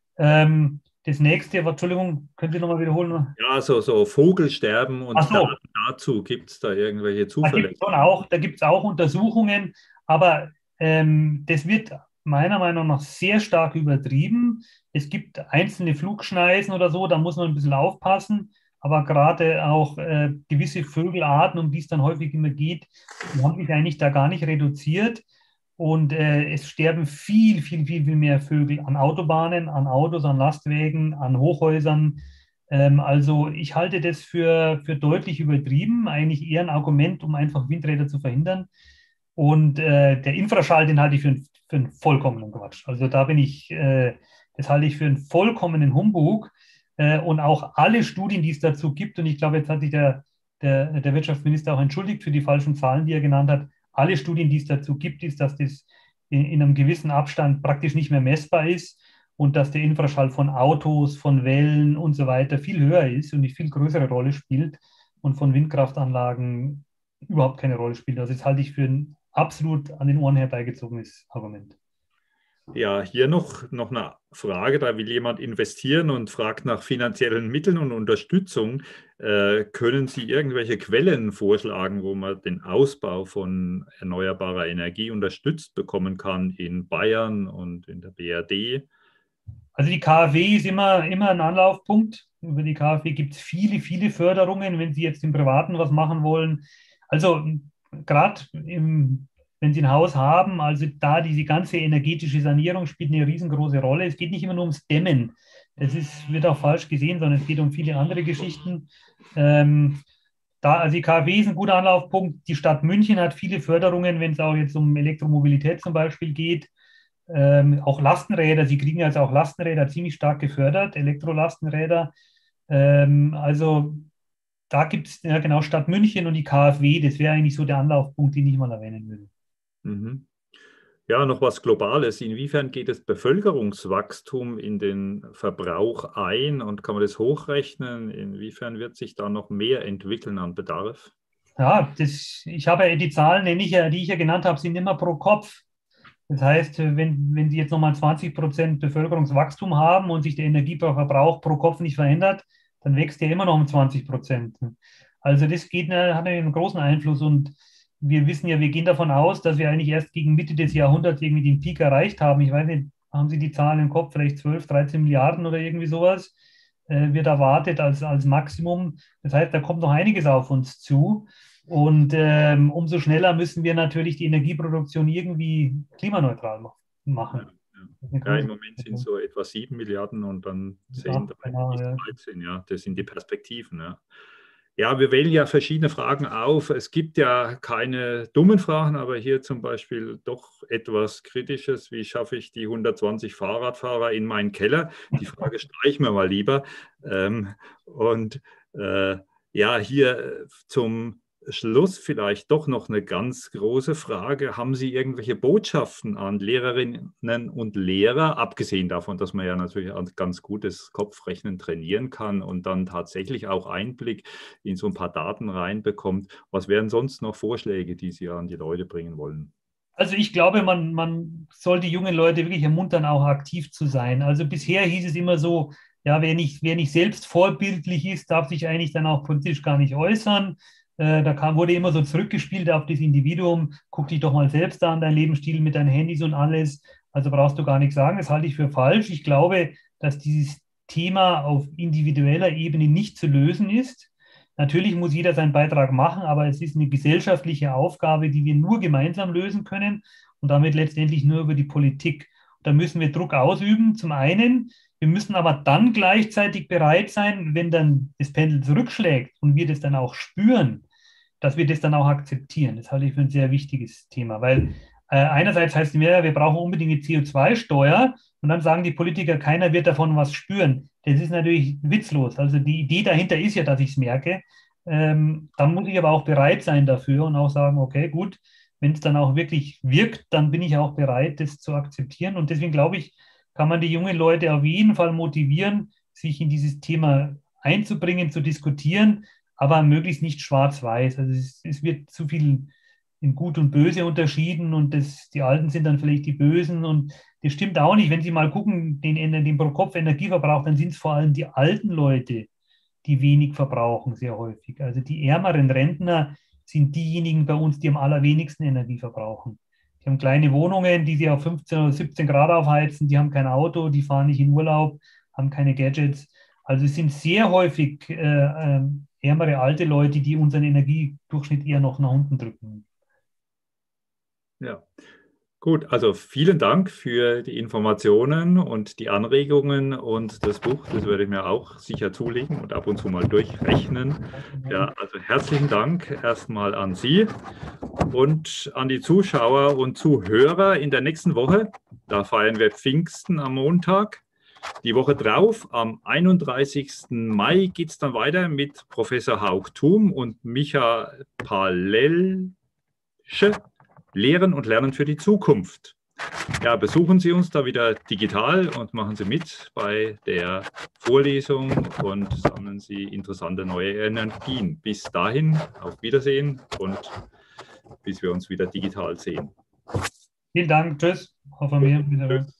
Ähm, Das nächste, Entschuldigung, können Sie nochmal wiederholen? Ja, so, so Vogelsterben und Ach so, Daten dazu. Gibt es da irgendwelche da gibt es Zuverlässigkeiten? auch, da gibt es auch Untersuchungen, aber ähm, das wird meiner Meinung nach sehr stark übertrieben. Es gibt einzelne Flugschneisen oder so, da muss man ein bisschen aufpassen, aber gerade auch äh, gewisse Vögelarten, um die es dann häufig immer geht, die haben sich eigentlich da gar nicht reduziert. Und äh, es sterben viel, viel, viel, viel mehr Vögel an Autobahnen, an Autos, an Lastwagen, an Hochhäusern. Ähm, also ich halte das für, für deutlich übertrieben, eigentlich eher ein Argument, um einfach Windräder zu verhindern. Und äh, der Infraschall, den halte ich für, für einen vollkommenen Quatsch. Also da bin ich, äh, das halte ich für einen vollkommenen Humbug. Äh, und auch alle Studien, die es dazu gibt, und ich glaube, jetzt hat sich der, der, der Wirtschaftsminister auch entschuldigt für die falschen Zahlen, die er genannt hat. Alle Studien, die es dazu gibt, ist, dass das in, in einem gewissen Abstand praktisch nicht mehr messbar ist und dass der Infraschall von Autos, von Wellen und so weiter viel höher ist und eine viel größere Rolle spielt und von Windkraftanlagen überhaupt keine Rolle spielt. Also das halte ich für ein absolut an den Ohren herbeigezogenes Argument. Ja, hier noch, noch eine Frage. Da will jemand investieren und fragt nach finanziellen Mitteln und Unterstützung. Äh, können Sie irgendwelche Quellen vorschlagen, wo man den Ausbau von erneuerbarer Energie unterstützt bekommen kann in Bayern und in der B R D? Also die KfW ist immer, immer ein Anlaufpunkt. Über die KfW gibt es viele, viele Förderungen, wenn Sie jetzt im Privaten was machen wollen. Also gerade wenn Sie ein Haus haben, also da diese ganze energetische Sanierung spielt eine riesengroße Rolle. Es geht nicht immer nur ums Dämmen. Das ist, wird auch falsch gesehen, sondern es geht um viele andere Geschichten. Ähm, da, also die KfW ist ein guter Anlaufpunkt. Die Stadt München hat viele Förderungen, wenn es auch jetzt um Elektromobilität zum Beispiel geht. Ähm, auch Lastenräder, sie kriegen also auch Lastenräder ziemlich stark gefördert, Elektrolastenräder. Ähm, also da gibt es ja genau Stadt München und die KfW, das wäre eigentlich so der Anlaufpunkt, den ich mal erwähnen würde. Mhm. Ja, noch was Globales. Inwiefern geht das Bevölkerungswachstum in den Verbrauch ein und kann man das hochrechnen? Inwiefern wird sich da noch mehr entwickeln an Bedarf? Ja, das, ich habe ja die Zahlen, die ich ja, die ich ja genannt habe, sind immer pro Kopf. Das heißt, wenn, wenn Sie jetzt nochmal zwanzig Prozent Bevölkerungswachstum haben und sich der Energieverbrauch pro Kopf nicht verändert, dann wächst der immer noch um zwanzig Prozent. Also das geht, hat einen großen Einfluss und wir wissen ja, wir gehen davon aus, dass wir eigentlich erst gegen Mitte des Jahrhunderts irgendwie den Peak erreicht haben. Ich weiß nicht, haben Sie die Zahlen im Kopf, vielleicht zwölf, dreizehn Milliarden oder irgendwie sowas, äh, wird erwartet als, als Maximum. Das heißt, da kommt noch einiges auf uns zu. Und ähm, umso schneller müssen wir natürlich die Energieproduktion irgendwie klimaneutral machen. Ja, ja. Ja, im Moment sind es so etwa sieben Milliarden und dann zehn, dreizehn, ja, das sind die Perspektiven. Ja. Ja, wir wählen ja verschiedene Fragen auf. Es gibt ja keine dummen Fragen, aber hier zum Beispiel doch etwas Kritisches. Wie schaffe ich die hundertzwanzig Fahrradfahrer in meinen Keller? Die Frage streichen wir mal lieber. Ähm, und äh, ja, hier zum Schluss vielleicht doch noch eine ganz große Frage. Haben Sie irgendwelche Botschaften an Lehrerinnen und Lehrer, abgesehen davon, dass man ja natürlich ein ganz gutes Kopfrechnen trainieren kann und dann tatsächlich auch Einblick in so ein paar Daten reinbekommt? Was wären sonst noch Vorschläge, die Sie an die Leute bringen wollen? Also ich glaube, man, man soll die jungen Leute wirklich ermuntern, auch aktiv zu sein. Also bisher hieß es immer so, ja, wer nicht, wer nicht selbst vorbildlich ist, darf sich eigentlich dann auch politisch gar nicht äußern. Da kam, wurde immer so zurückgespielt auf das Individuum. Guck dich doch mal selbst an, dein Lebensstil mit deinen Handys und alles. Also brauchst du gar nichts sagen. Das halte ich für falsch. Ich glaube, dass dieses Thema auf individueller Ebene nicht zu lösen ist. Natürlich muss jeder seinen Beitrag machen, aber es ist eine gesellschaftliche Aufgabe, die wir nur gemeinsam lösen können und damit letztendlich nur über die Politik. Da müssen wir Druck ausüben. Zum einen, wir müssen aber dann gleichzeitig bereit sein, wenn dann das Pendel zurückschlägt und wir das dann auch spüren, dass wir das dann auch akzeptieren. Das halte ich für ein sehr wichtiges Thema, weil äh, einerseits heißt es mir, wir brauchen unbedingt eine C O zwei Steuer und dann sagen die Politiker, keiner wird davon was spüren. Das ist natürlich witzlos. Also die Idee dahinter ist ja, dass ich es merke. Ähm, dann muss ich aber auch bereit sein dafür und auch sagen, okay, gut, wenn es dann auch wirklich wirkt, dann bin ich auch bereit, das zu akzeptieren. Und deswegen glaube ich, kann man die jungen Leute auf jeden Fall motivieren, sich in dieses Thema einzubringen, zu diskutieren, aber möglichst nicht schwarz-weiß. Also es, es wird zu viel in Gut und Böse unterschieden und das, die Alten sind dann vielleicht die Bösen und das stimmt auch nicht. Wenn Sie mal gucken, den, den Pro-Kopf-Energieverbrauch, dann sind es vor allem die alten Leute, die wenig verbrauchen, sehr häufig. Also die ärmeren Rentner sind diejenigen bei uns, die am allerwenigsten Energie verbrauchen. Die haben kleine Wohnungen, die sie auf fünfzehn oder siebzehn Grad aufheizen, die haben kein Auto, die fahren nicht in Urlaub, haben keine Gadgets. Also es sind sehr häufig äh, äh, ärmere alte Leute, die unseren Energiedurchschnitt eher noch nach unten drücken. Ja, gut. Also vielen Dank für die Informationen und die Anregungen und das Buch. Das werde ich mir auch sicher zulegen und ab und zu mal durchrechnen. Ja, also herzlichen Dank erstmal an Sie und an die Zuschauer und Zuhörer in der nächsten Woche. Da feiern wir Pfingsten am Montag. Die Woche drauf, am einunddreißigsten Mai, geht es dann weiter mit Professor Hauk Thum und Micha Palelsche. Lehren und Lernen für die Zukunft. Ja, besuchen Sie uns da wieder digital und machen Sie mit bei der Vorlesung und sammeln Sie interessante neue Energien. Bis dahin, auf Wiedersehen und bis wir uns wieder digital sehen. Vielen Dank, tschüss. Auch von mir.